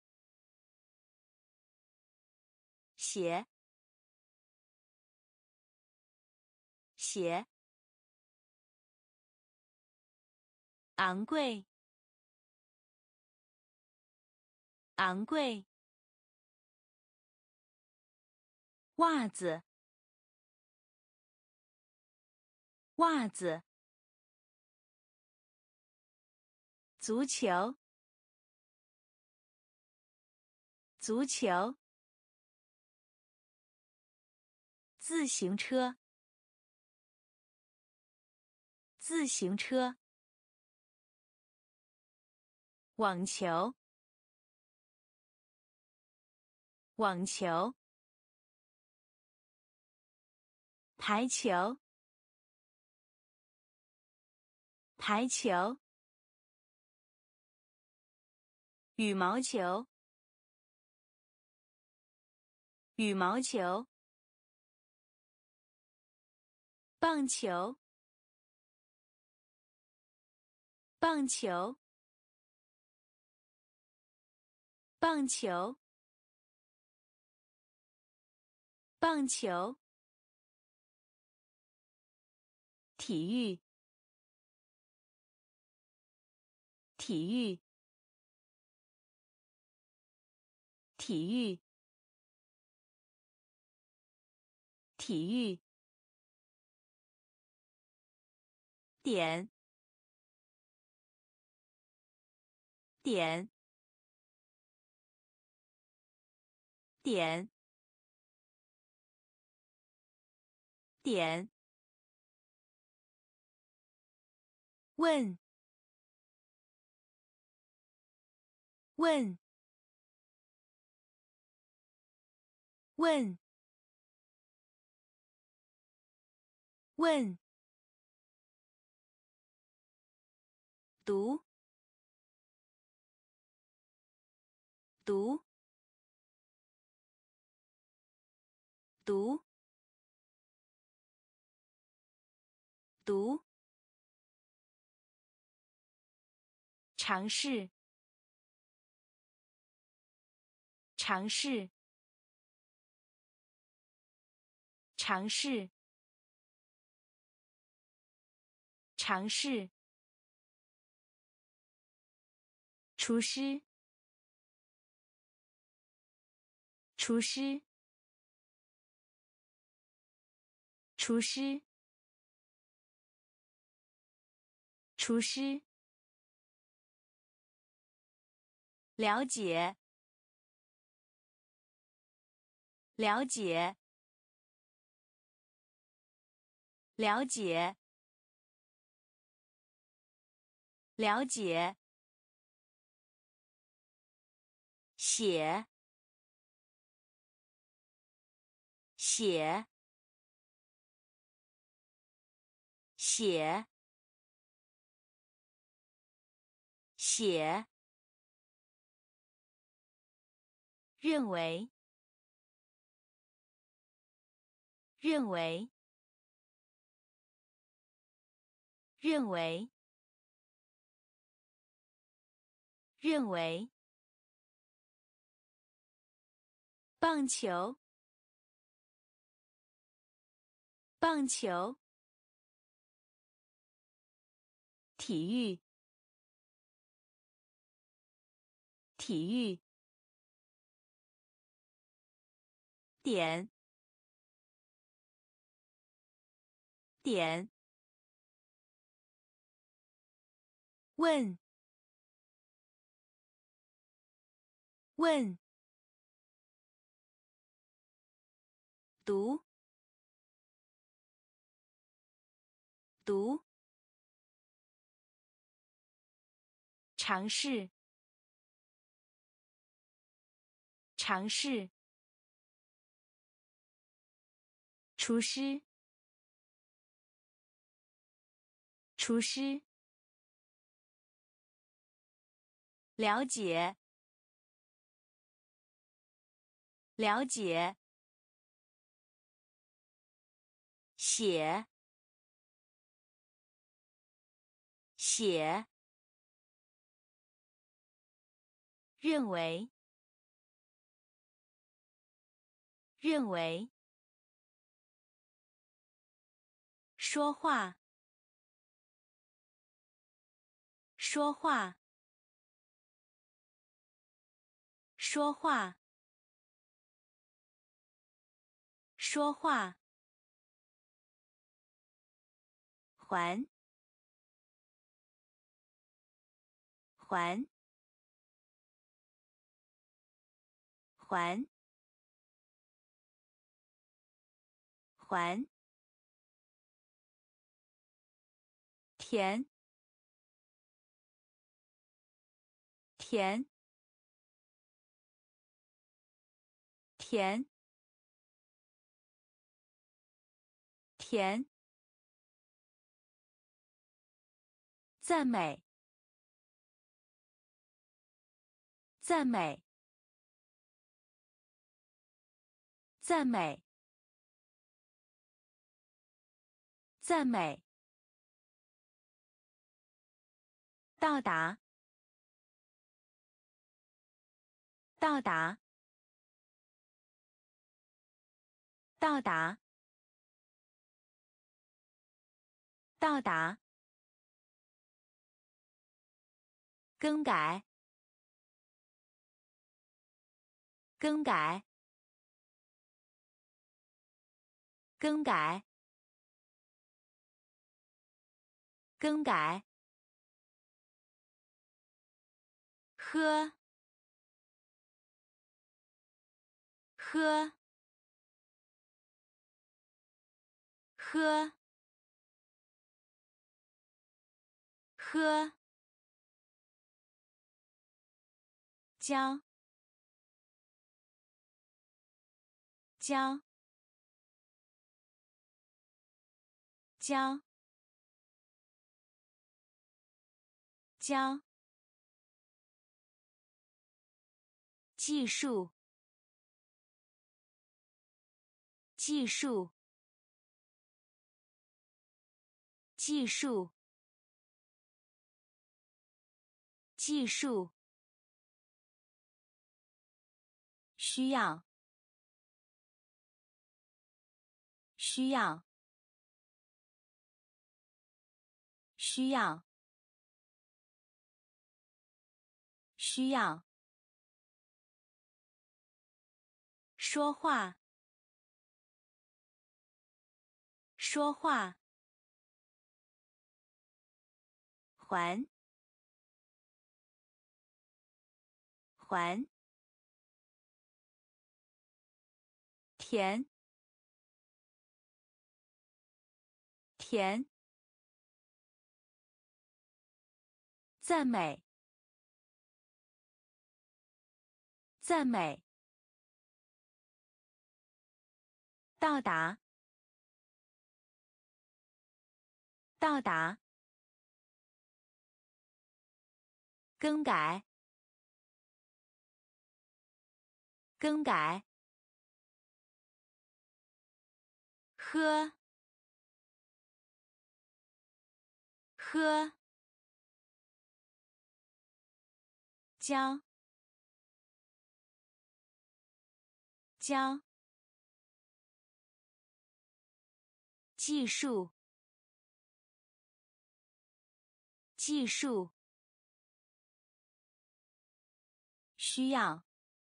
鞋，鞋，昂贵，昂贵，袜子，袜子，足球，足球，自行车，自行车，网球，网球，排球，排球，羽毛球，羽毛球，棒球，棒球，棒球，棒球，体育，体育，体育，体育，点，点，点，点，问，问，问，问，读，读，读，读，尝试，尝试，尝试，尝试，厨师，厨师，厨师，厨师，了解，了解， 了解，了解，写，写，写，写，认为，认为，认为，认为，棒球，棒球，体育，体育，点，点，问，问，读，读，尝试，尝试，厨师，厨师，了解，了解，写，写，认为，认为，说话，说话，说话，说话，还，还，还，还，甜，甜，甜，甜，赞美，赞美，赞美，赞美，到达，到达，到达，到达，更改，更改，更改，更改，喝，喝，喝，喝，教，教，教，教，技术，技术，技术，技术，需要，需要，需要，需要，说话，说话，还，还，甜， 甜，赞美，赞美，到达，到达，更改，更改，喝，喝，教，教，技术，技术，需要，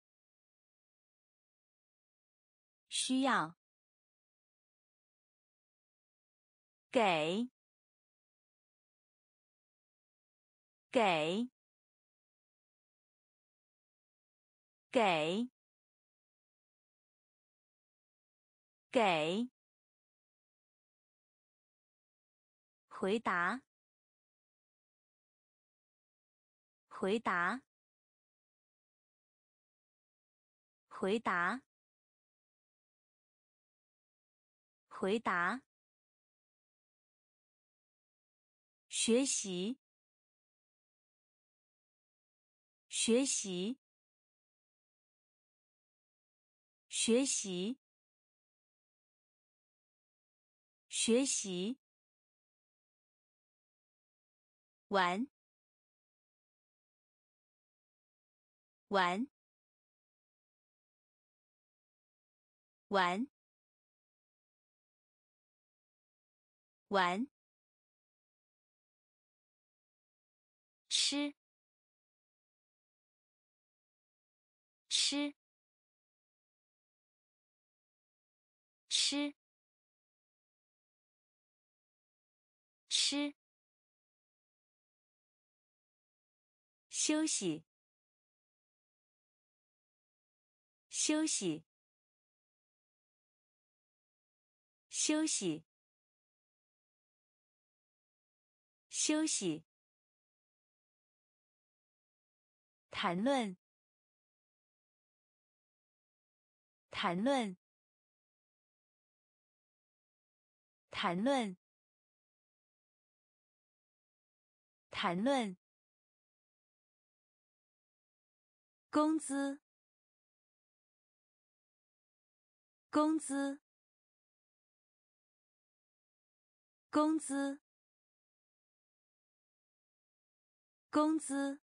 需要，给，给，给，给，回答，回答，回答，回答，学习，学习，学习，学习，玩，玩，玩，玩，吃，吃，吃，吃，休息，休息，休息，休息，谈论，谈论，谈论，谈论，工资，工资，工资，工资，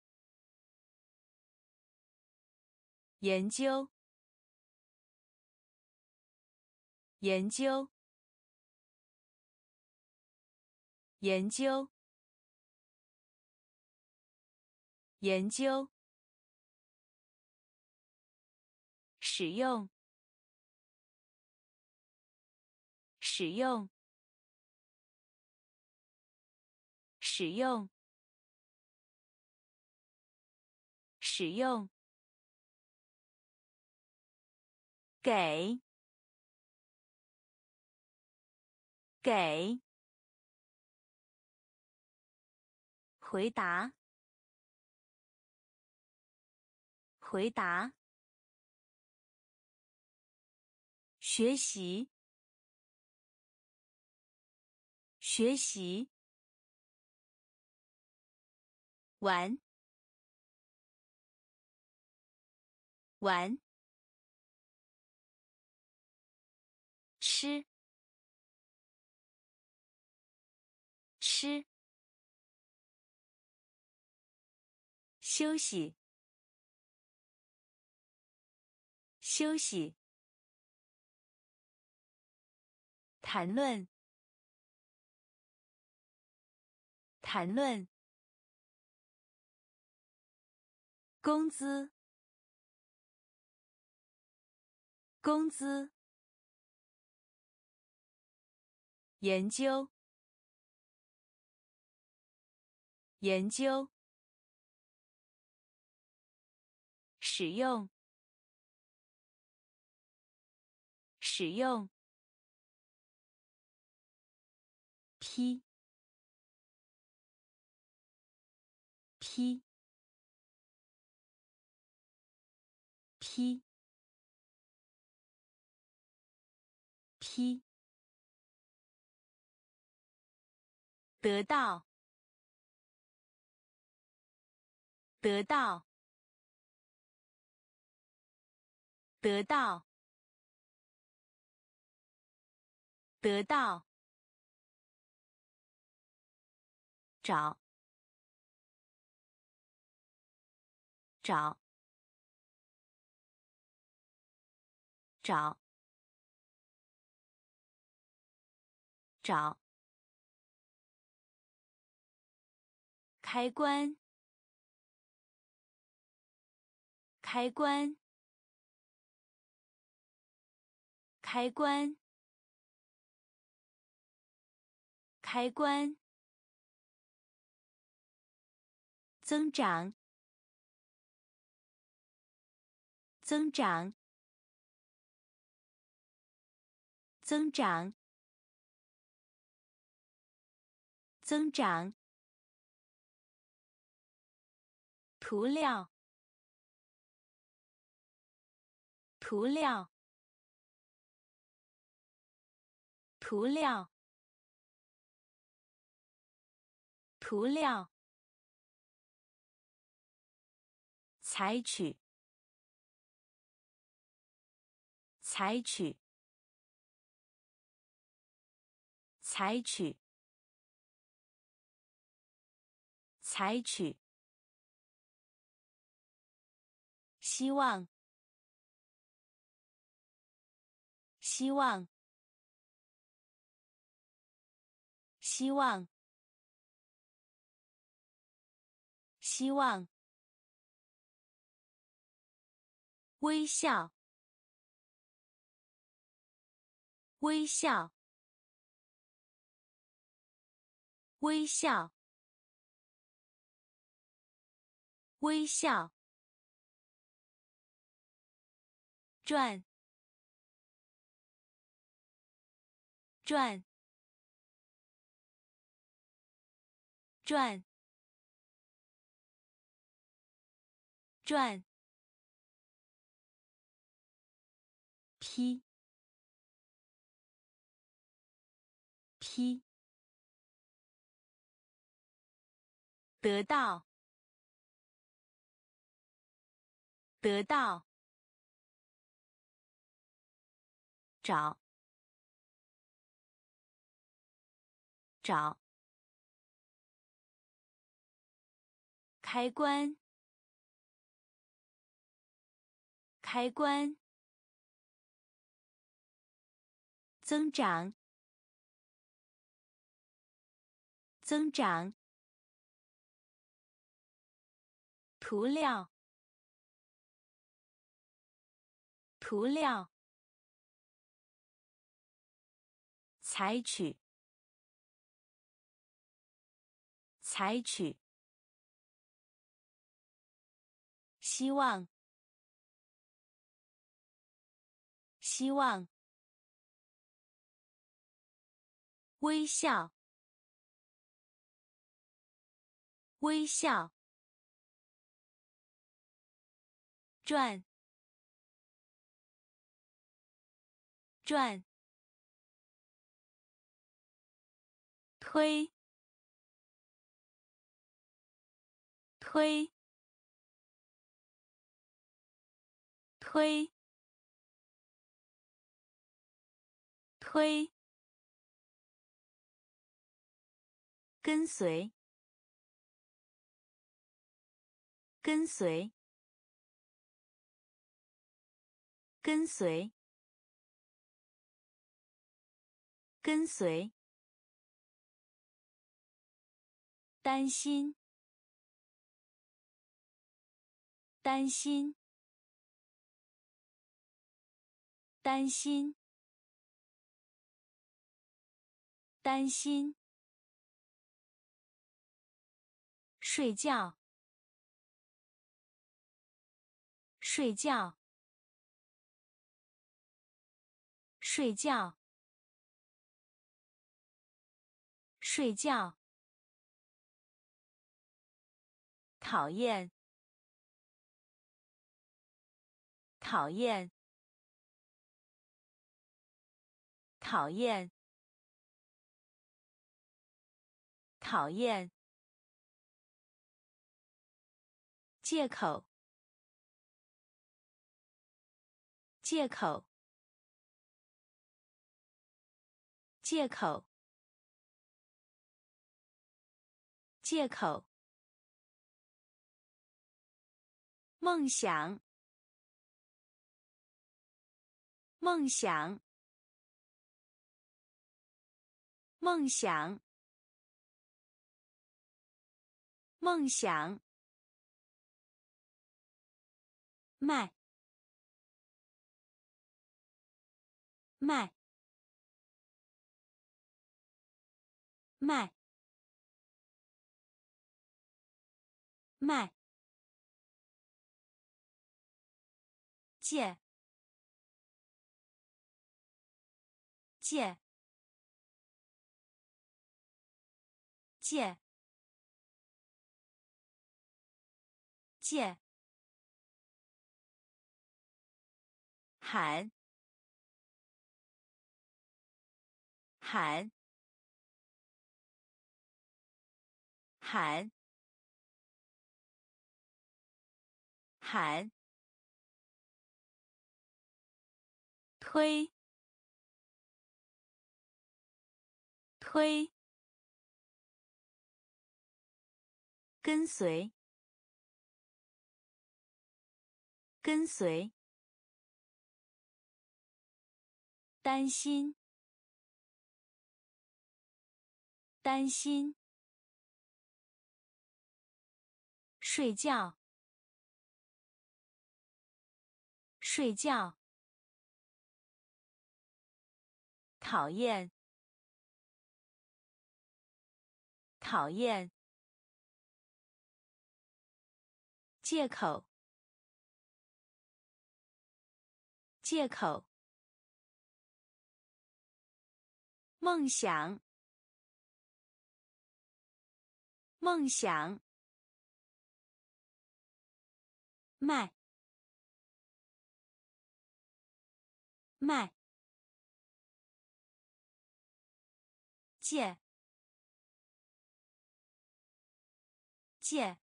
研究，研究，研究，研究，使用，使用，使用，使用，给，给，回答，回答，学习，学习，玩，玩，吃，吃，休息，休息，谈论，谈论，工资，工资，研究，研究，使用，使用， 批批批批得到得到得到得到找找找找开关开关开关开关增长增长增长增长涂料涂料涂料涂料采取采取采取采取希望希望希望希望微笑微笑微笑微笑转转转转批批得到得到找找开关开关增长增长涂料涂料采取采取希望希望微笑微笑转转推推推推跟随跟随跟随跟随担心担心担心担心，睡觉，睡觉，睡觉， 睡觉，讨厌，讨厌，讨厌，讨厌，借口，借口，借口，借口，梦想，梦想，梦想，梦想，卖，卖，卖，卖，借，借，借，借，喊，喊，喊，喊，推，推，跟随，跟随，担心，担心，睡觉，睡觉，讨厌，讨厌，借口，借口，梦想，梦想，卖，卖，借，借，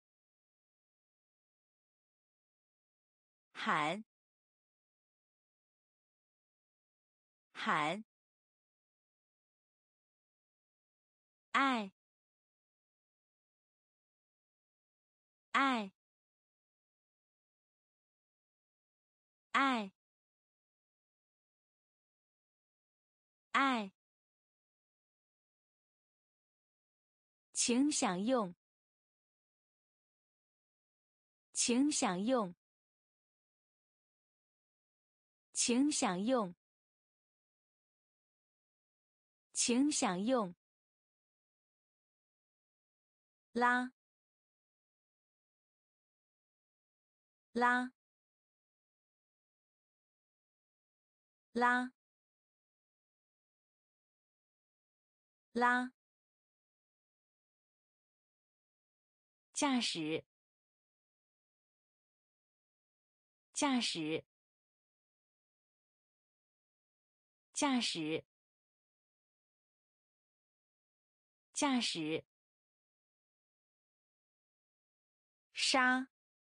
喊，喊，爱，爱，爱，爱，请享用，请享用，请享用，请享用，拉，拉，拉，拉，驾驶，驾驶，驾驶，驾驶，杀，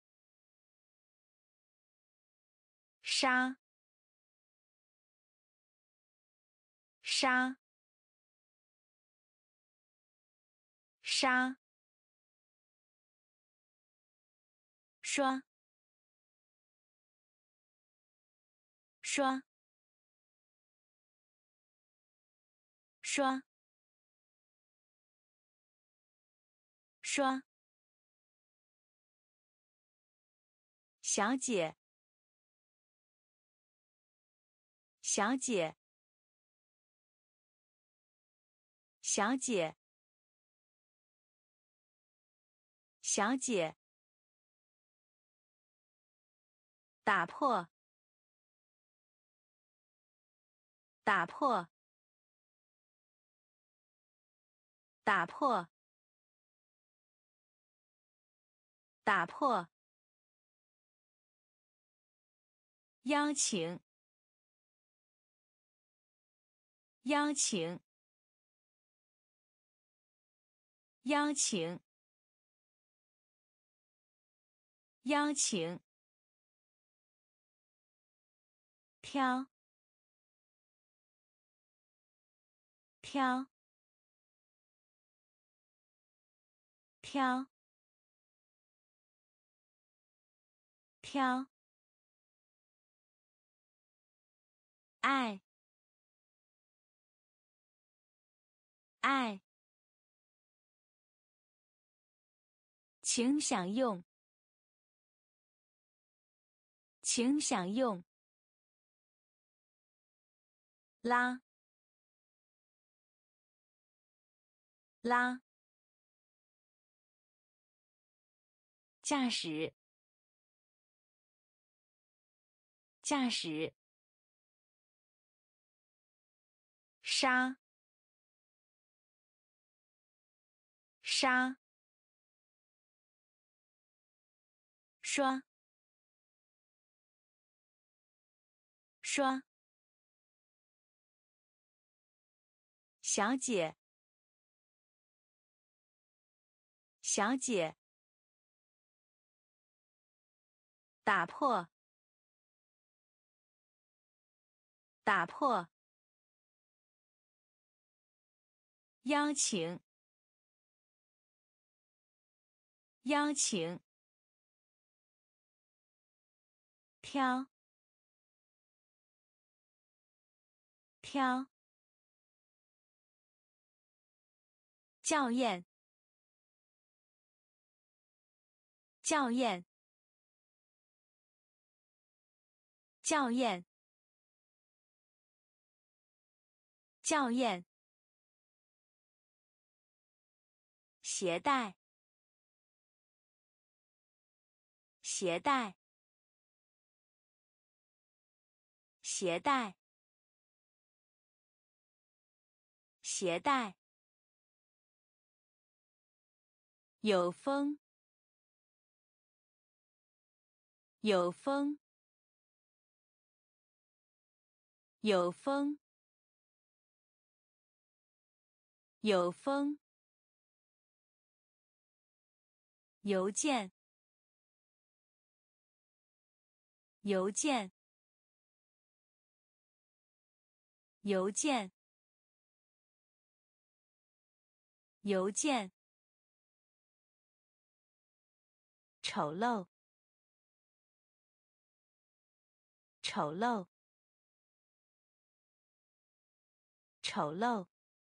杀，杀，杀，刷，刷，刷，刷，小姐，小姐，小姐，小姐，打破，打破， 打破，打破。邀请，邀请，邀请，邀请。挑，挑，挑，挑。爱，爱。请享用，请享用。拉，拉。驾驶，驾驶。杀，杀。刷，刷。小姐，小姐。打破，打破。邀请，邀请。挑，挑。校验，校验，校验，校验。携带，携带，携带，携带。有风，有风，有风，有风。邮件，邮件，邮件，邮件。丑陋，丑陋，丑陋，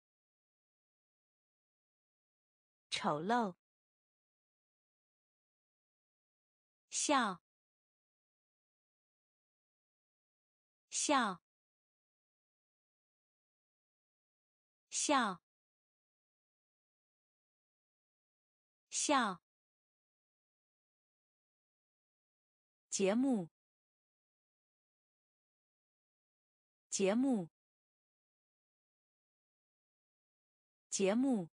丑陋。笑，笑，笑，笑。节目，节目，节目，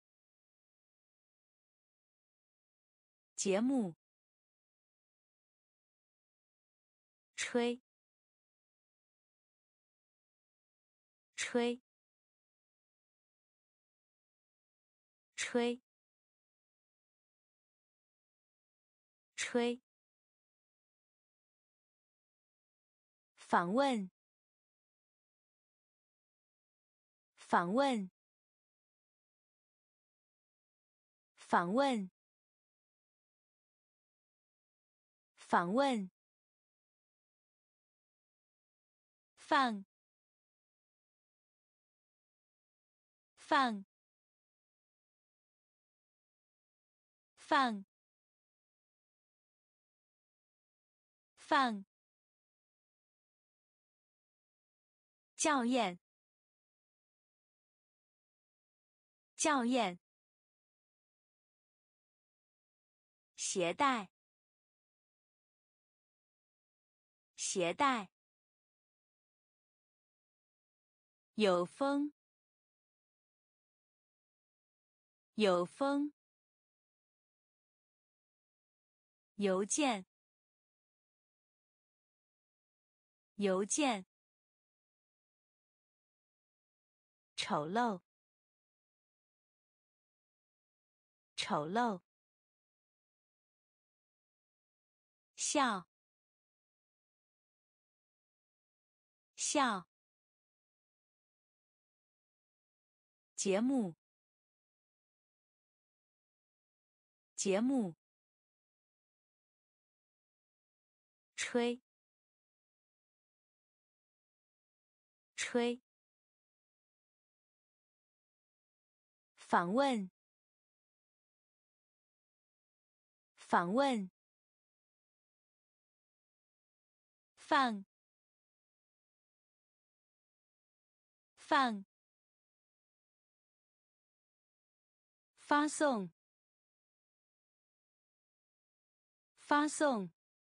节目。吹，吹，吹，吹。访问，访问，访问，访问。放，放，放，放。校验，校验。携带，携带。有风， 有风，邮件，邮件，丑陋，丑陋，笑，笑，节目，节目，吹，吹，访问，访问，放，放，发送，发送，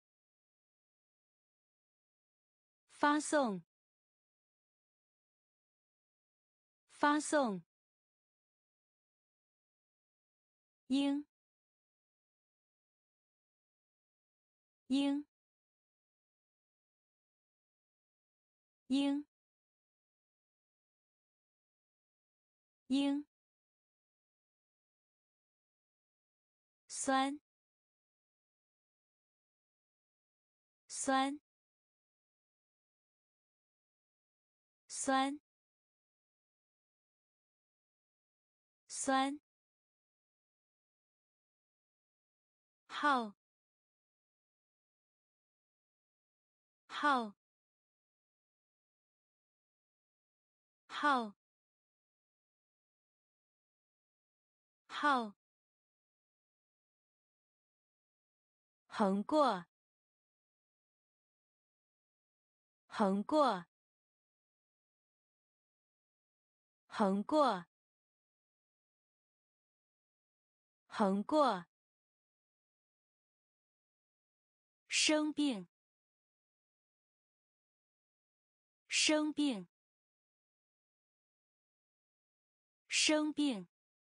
发送，发送，应，应，应，应，酸，酸，酸，酸，号，号，号，号，横过，横过，横过，横过，生病，生病，生病，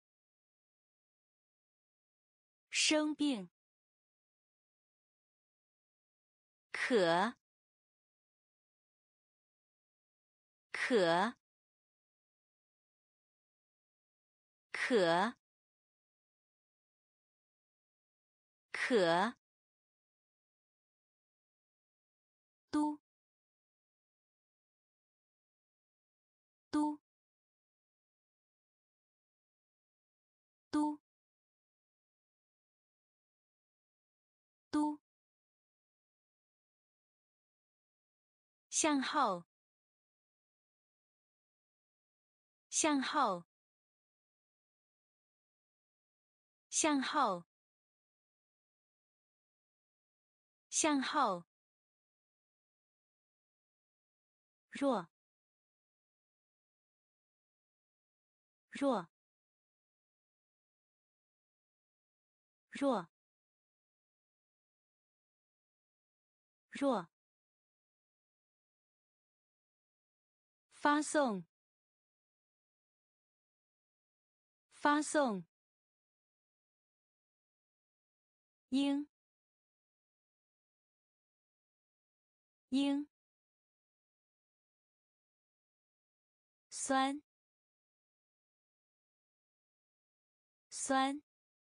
生病，可，可，可，可，都，都，都，都，向后，向后，向后，向后，弱，弱，弱，弱，发送，发送，应，应，酸，酸，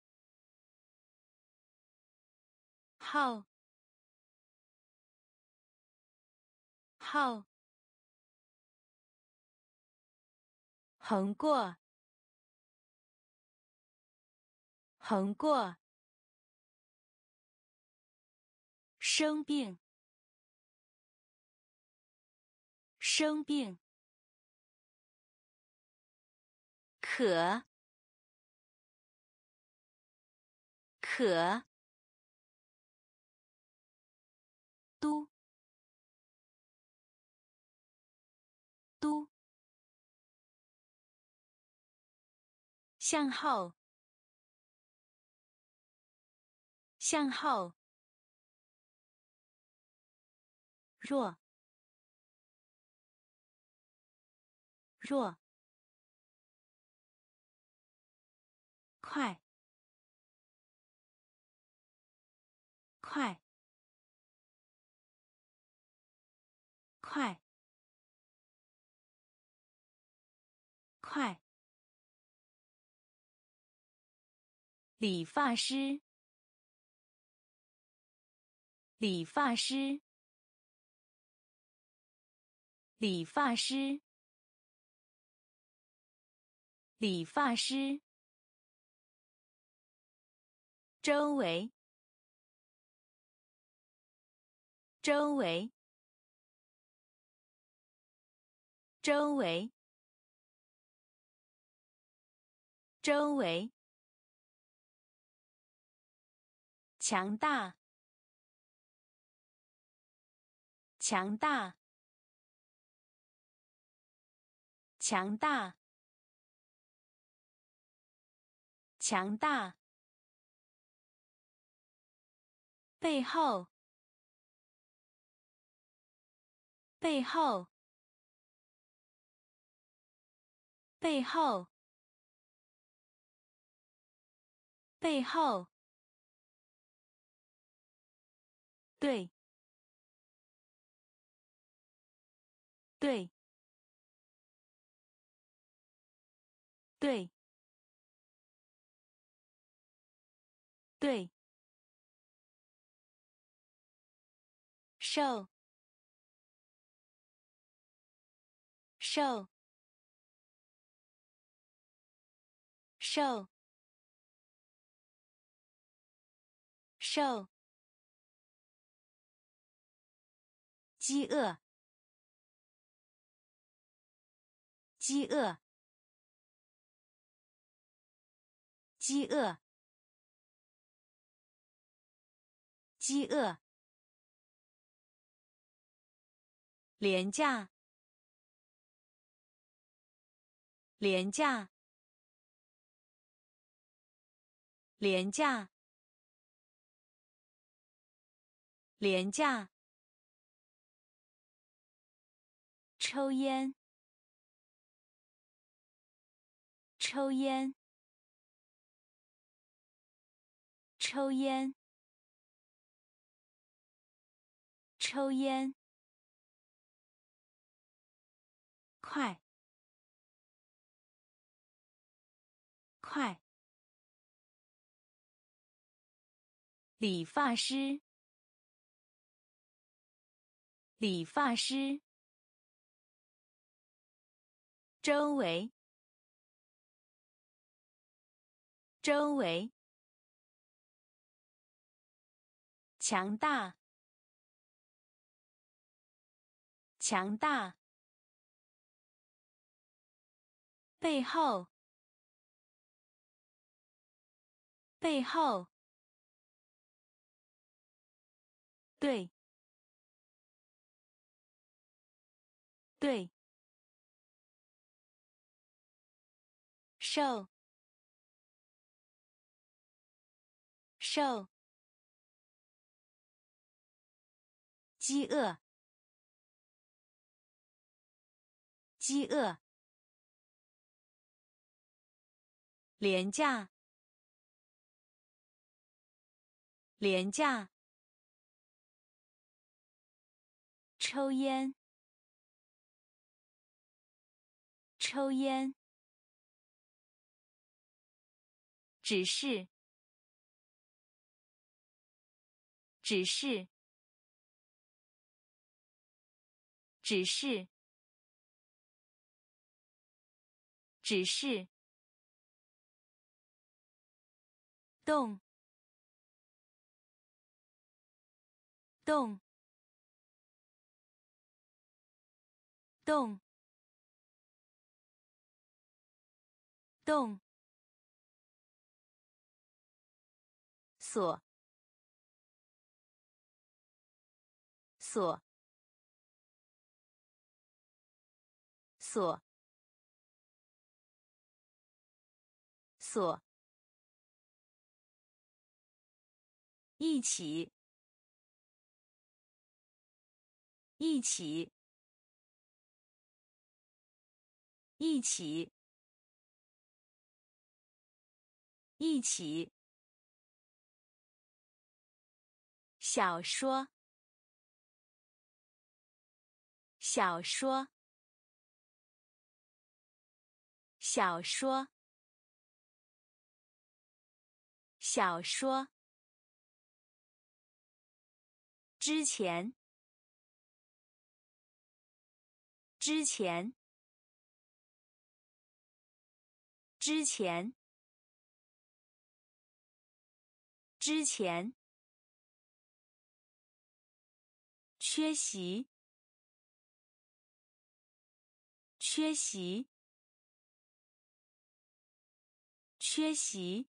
号，号，横过，横过，生病，生病，可，可，都，都，向后，向后，弱，弱， 快，快，快，快。理发师，理发师，理发师，理发师。周围，周围，周围，周围。强大，强大，强大，强大。背后，背后，背后，背后。对，对，对，对。瘦，瘦，瘦，瘦。饥饿，饥饿，饥饿，饥饿。廉价，廉价，廉价，廉价。抽烟，抽烟，抽烟，抽烟。快，快。理发师，理发师。周围，周围。强大，强大。背后，背后。对，对。瘦，瘦。饥饿，饥饿。廉价，廉价。抽烟，抽烟。指示，指示，指示，指示。动，动，动，动。锁，锁，锁，锁。一起，一起，一起。 一起，小说，小说，小说，小说，之前，之前，之前，之前，缺席，缺席，缺席，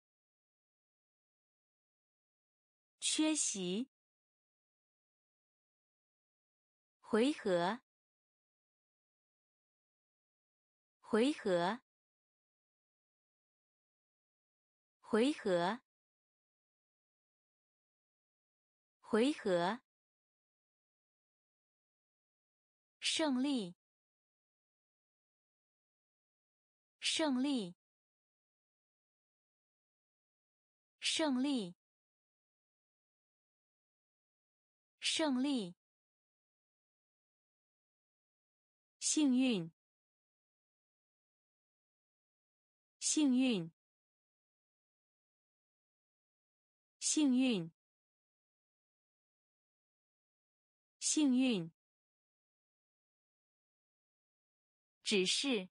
缺席，回合，回合，回合，回合，胜利，胜利，胜利，胜利，幸运，幸运，幸运，幸运，只是，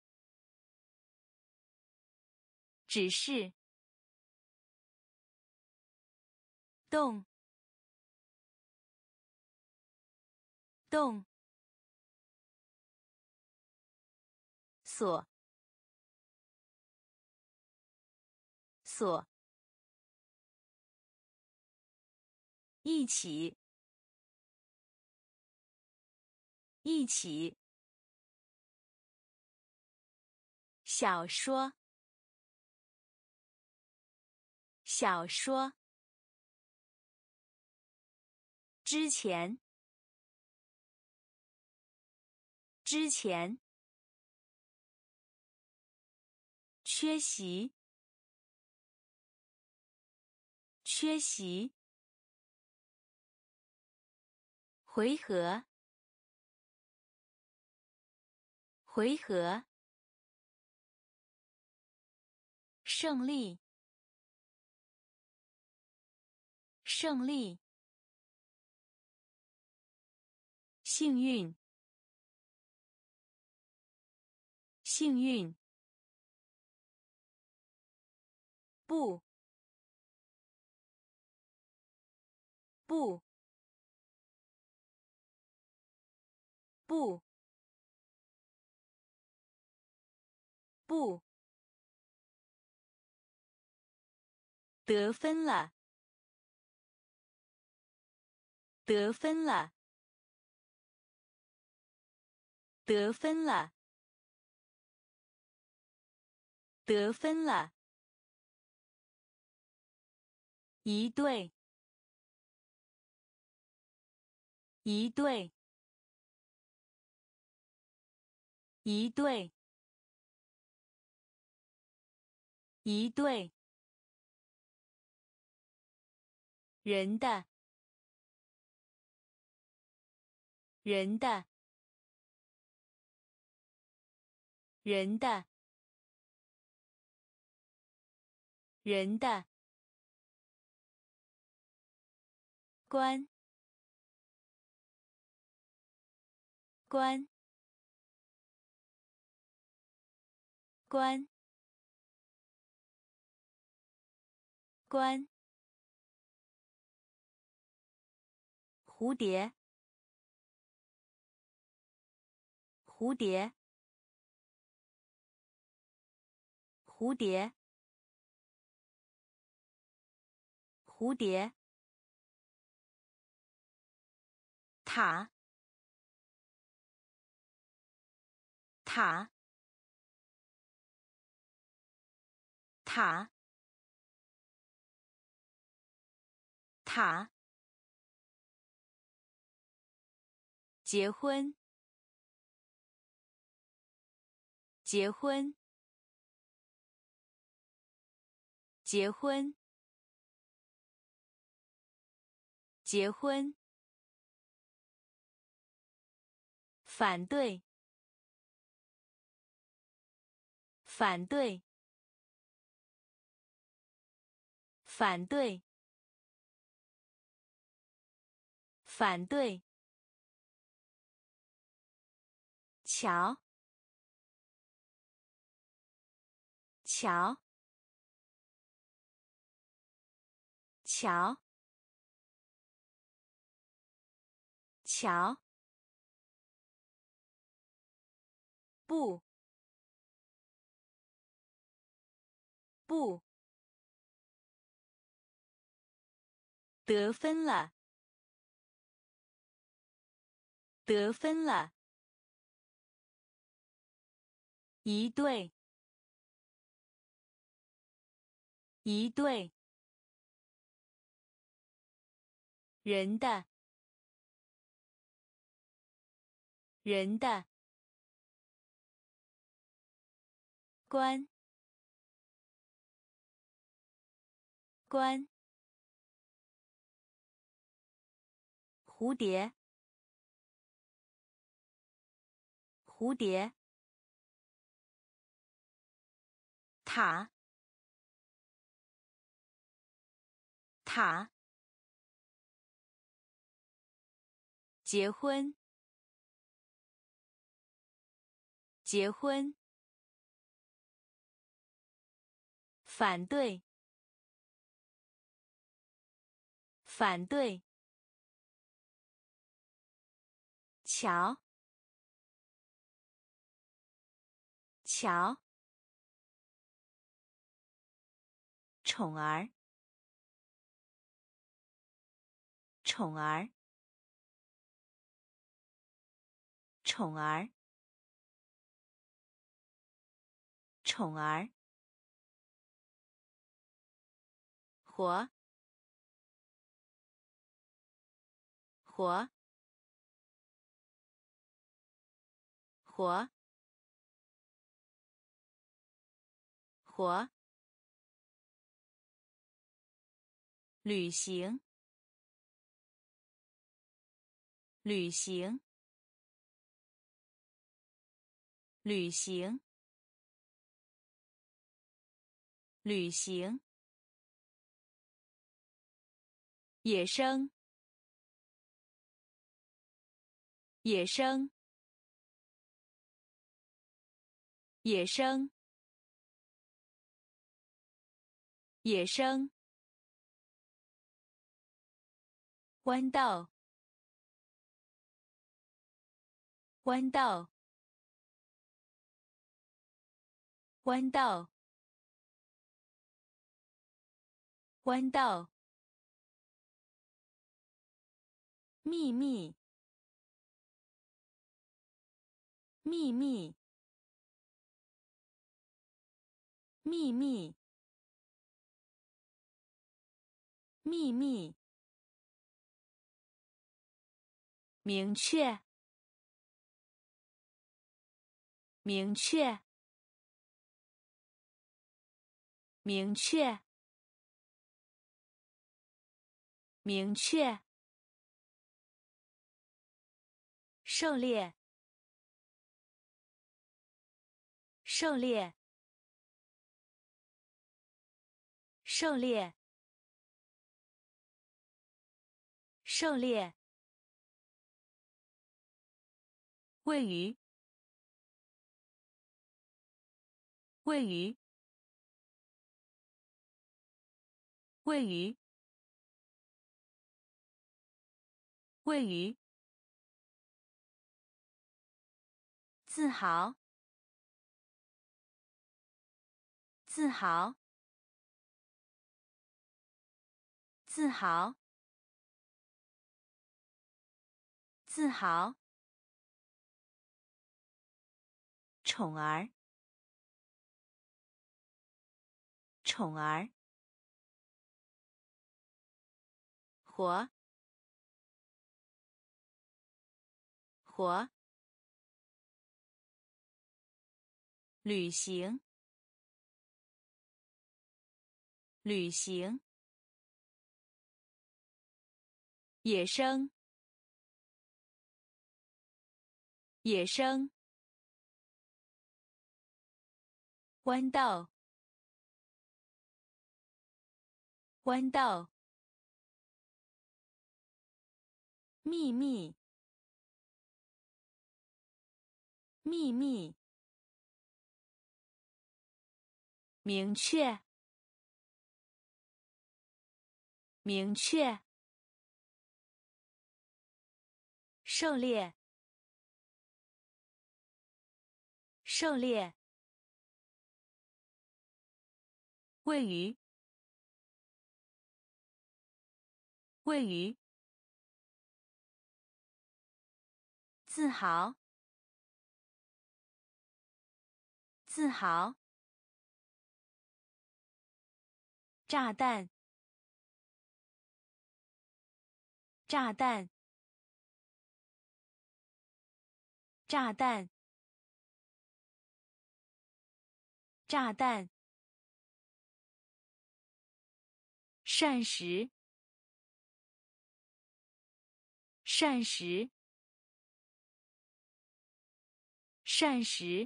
只是，动，动，锁，锁，一起，一起，小说，小说，之前，之前，缺席，缺席，回合，回合，胜利，胜利，幸运，幸运，不，不，不，不，得分了，得分了，得分了，得分了，一对，一对，一对，一对，人的，人的，人的，人的，关，关，关，关，蝴蝶，蝴蝶，蝴蝶，蝴蝶，塔，塔，塔，塔，结婚，结婚， 结婚，结婚。反对，反对，反对，反对。瞧，瞧，瞧，瞧。不，不。得分了，得分了。一对，一对。人的，人的。关，关。蝴蝶，蝴蝶。塔，塔。结婚，结婚。反对，反对。瞧，瞧。宠儿，宠儿，宠儿，宠儿。活，活，活，活。旅行，旅行，旅行，旅行。野生，野生，野生，野生。弯道，弯道，弯道，弯道。秘密，秘密，秘密，秘密。明确，明确，明确，明确。狩猎，狩猎，狩猎，狩猎。位于，位于，位于，位于。自豪，自豪，自豪，自豪。宠儿，宠儿。活，活。旅行， 旅行，野生，野生，豌豆，豌豆，秘密，秘密，明确，明确，狩猎，狩猎，位于，位于，自豪，自豪，炸弹，炸弹，炸弹，炸弹，膳食，膳食，膳食，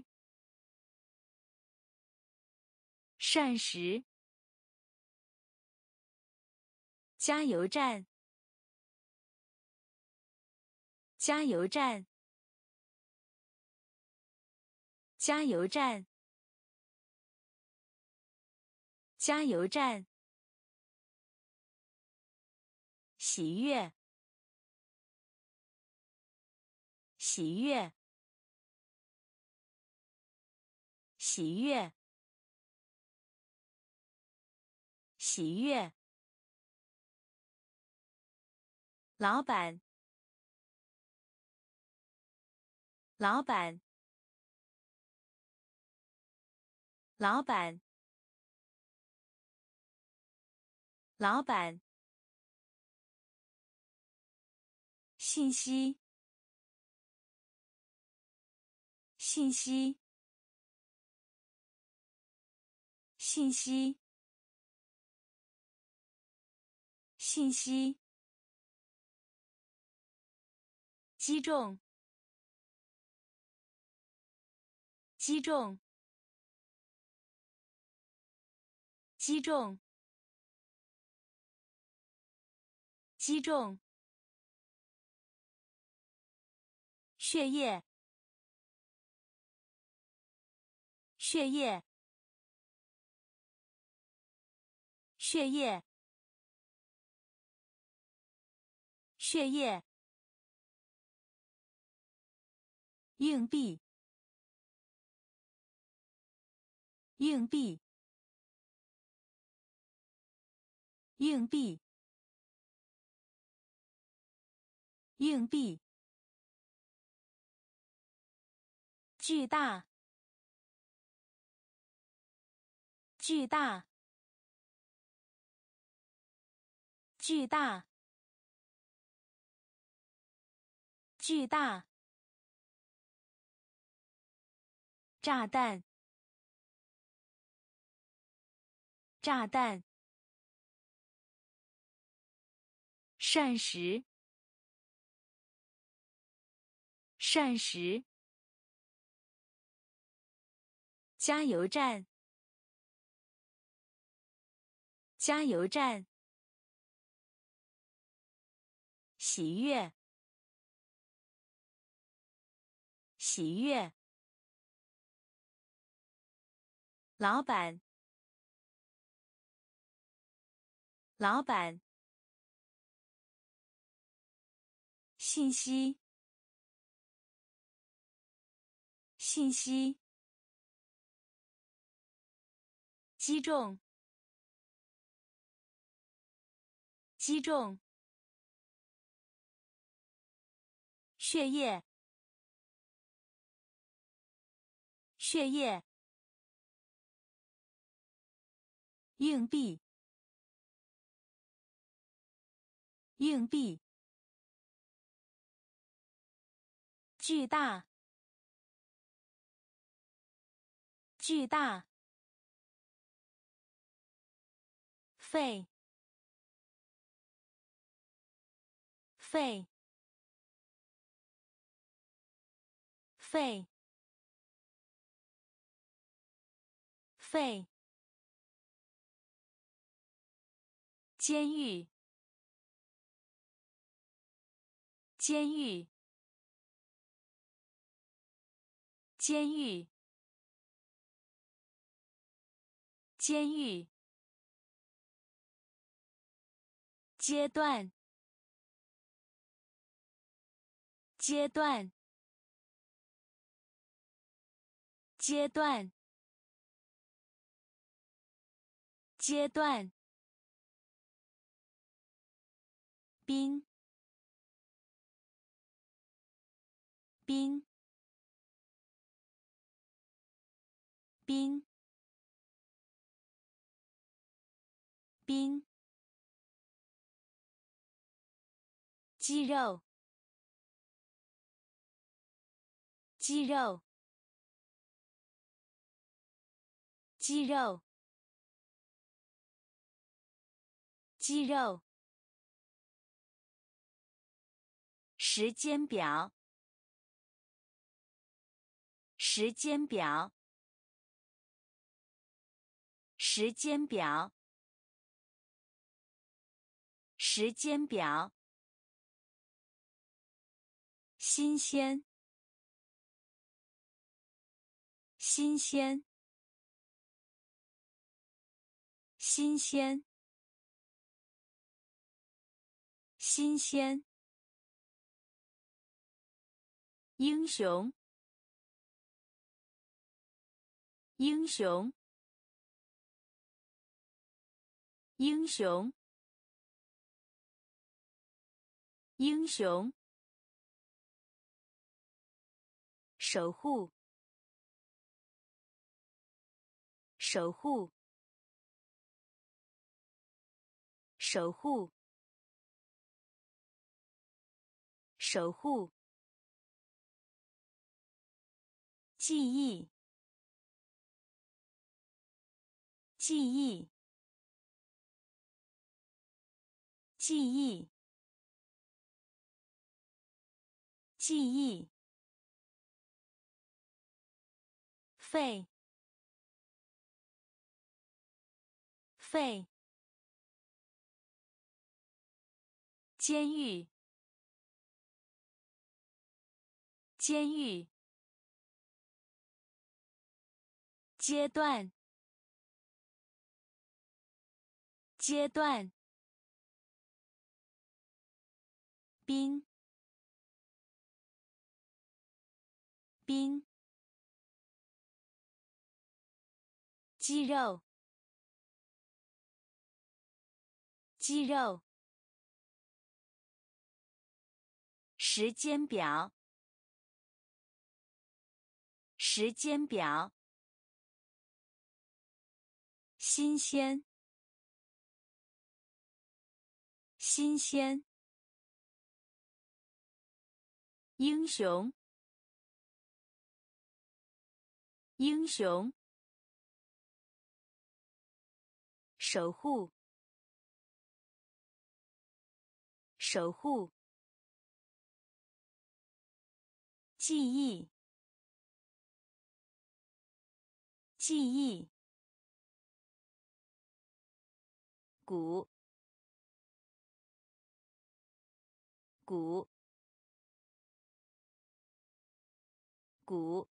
膳食，加油站，加油站，加油站，加油站，喜悦，喜悦，喜悦，喜悦，老板，老板，老板，老板，信息，信息，信息，信息，击中，击中，击中，击中，血液，血液，血液，血液，硬币，硬币，硬币，硬币，巨大，巨大，巨大，巨大，炸弹，炸弹，膳食，膳食，加油站，加油站，喜悦，喜悦，老板，老板，信息，信息，击中，击中，血液，血液，硬币，硬币，巨大，巨大， 肺肺肺肺监狱监狱监狱监狱阶段阶段阶段阶段冰冰冰冰肌肉肌肉肌肉肌肉时间表时间表时间表时间表新鲜新鲜新鲜新鲜英雄英雄英雄英雄守护守护守护守护记忆记忆记忆记忆肺肺监狱监狱阶段阶段冰冰肌肉肌肉时间表时间表新鲜新鲜英雄英雄守护守护记忆记忆鼓鼓鼓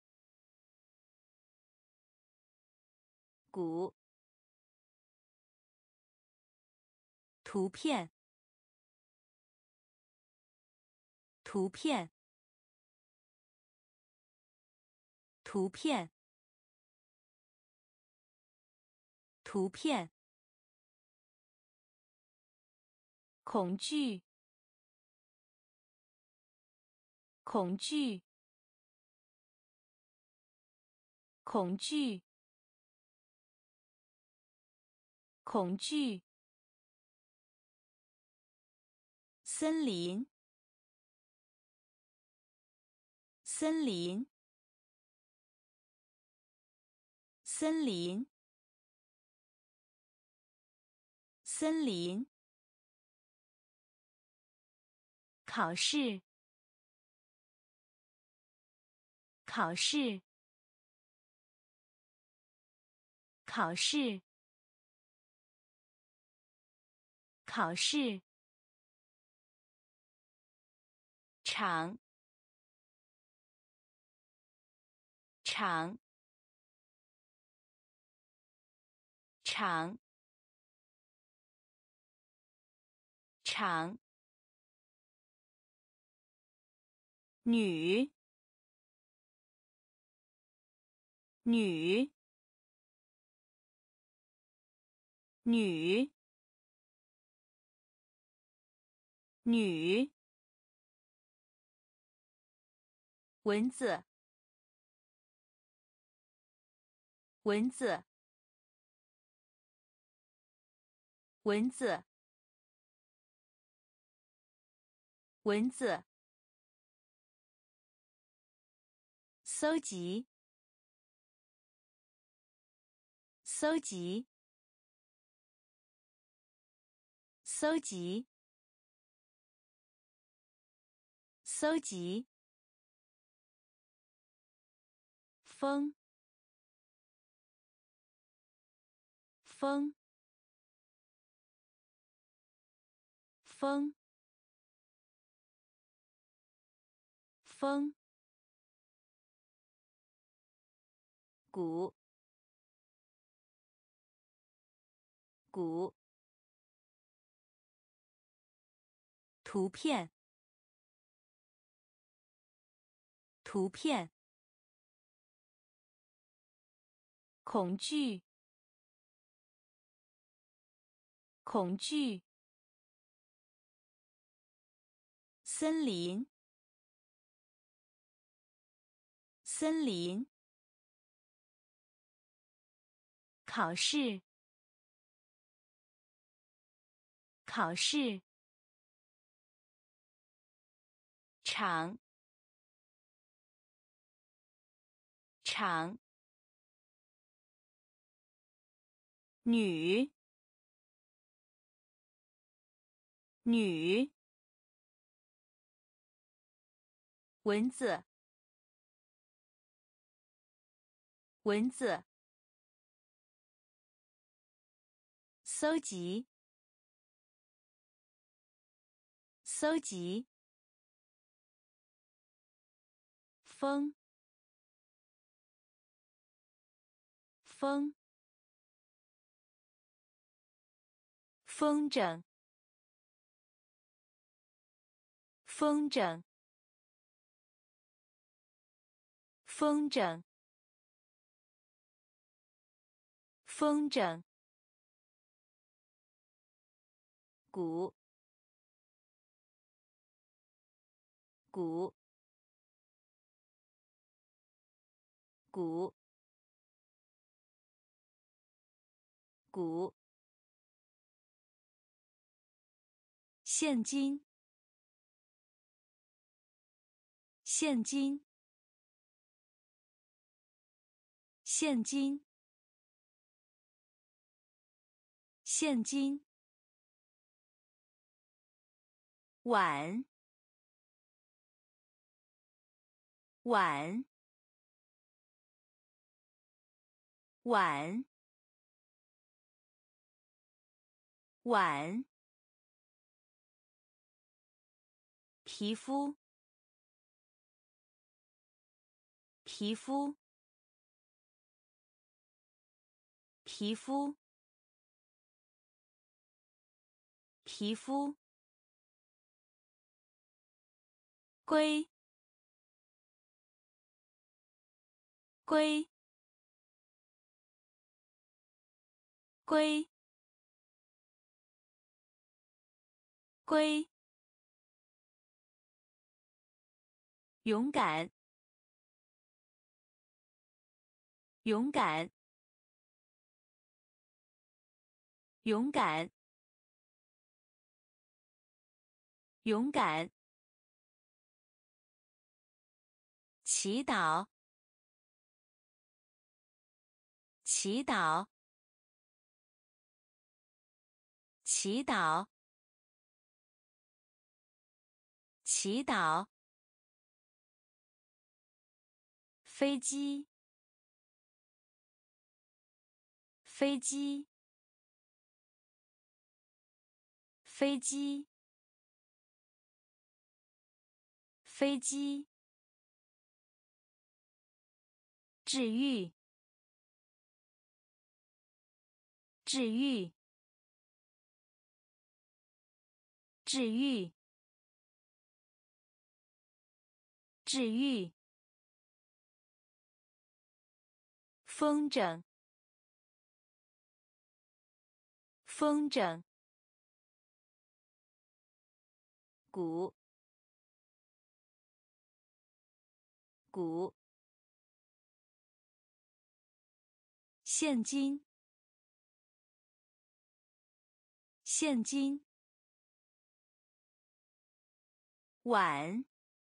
鼓图片图片图片图片恐惧恐惧恐惧恐惧森林森林森林森林，考试，考试，考试，考试，场，场，场，场，女，女，女，女，蚊子，蚊子，蚊子，蚊子，搜集，搜集，搜集，搜集，风，风，风，风，鼓，鼓，图片，图片，恐惧，恐惧，森林，森林，考试，考试，场，场，女，女，蚊子，蚊子，搜集，搜集，风，风，风筝，风筝，风筝，风筝，鼓，鼓，鼓，鼓，现金，现金，现金，现金，碗，碗，碗，碗，皮肤，皮肤，皮肤，皮肤，龟，龟，龟，龟，勇敢，勇敢，勇敢，勇敢，祈祷，祈祷， 祈祷，祈祷。飞机，飞机，飞机，飞机。治愈，治愈，治愈，治愈。风筝，风筝。鼓，鼓。现金，现金。碗，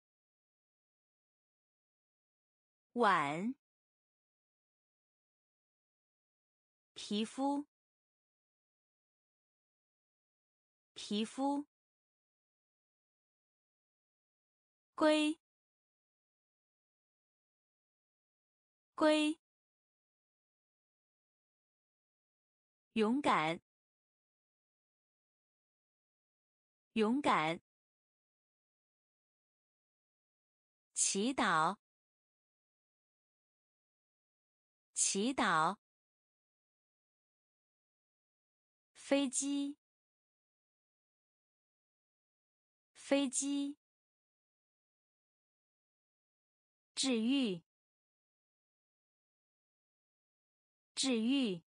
碗。皮肤，皮肤。龟，龟。勇敢，勇敢。祈祷，祈祷。飞机，飞机。治愈，治愈。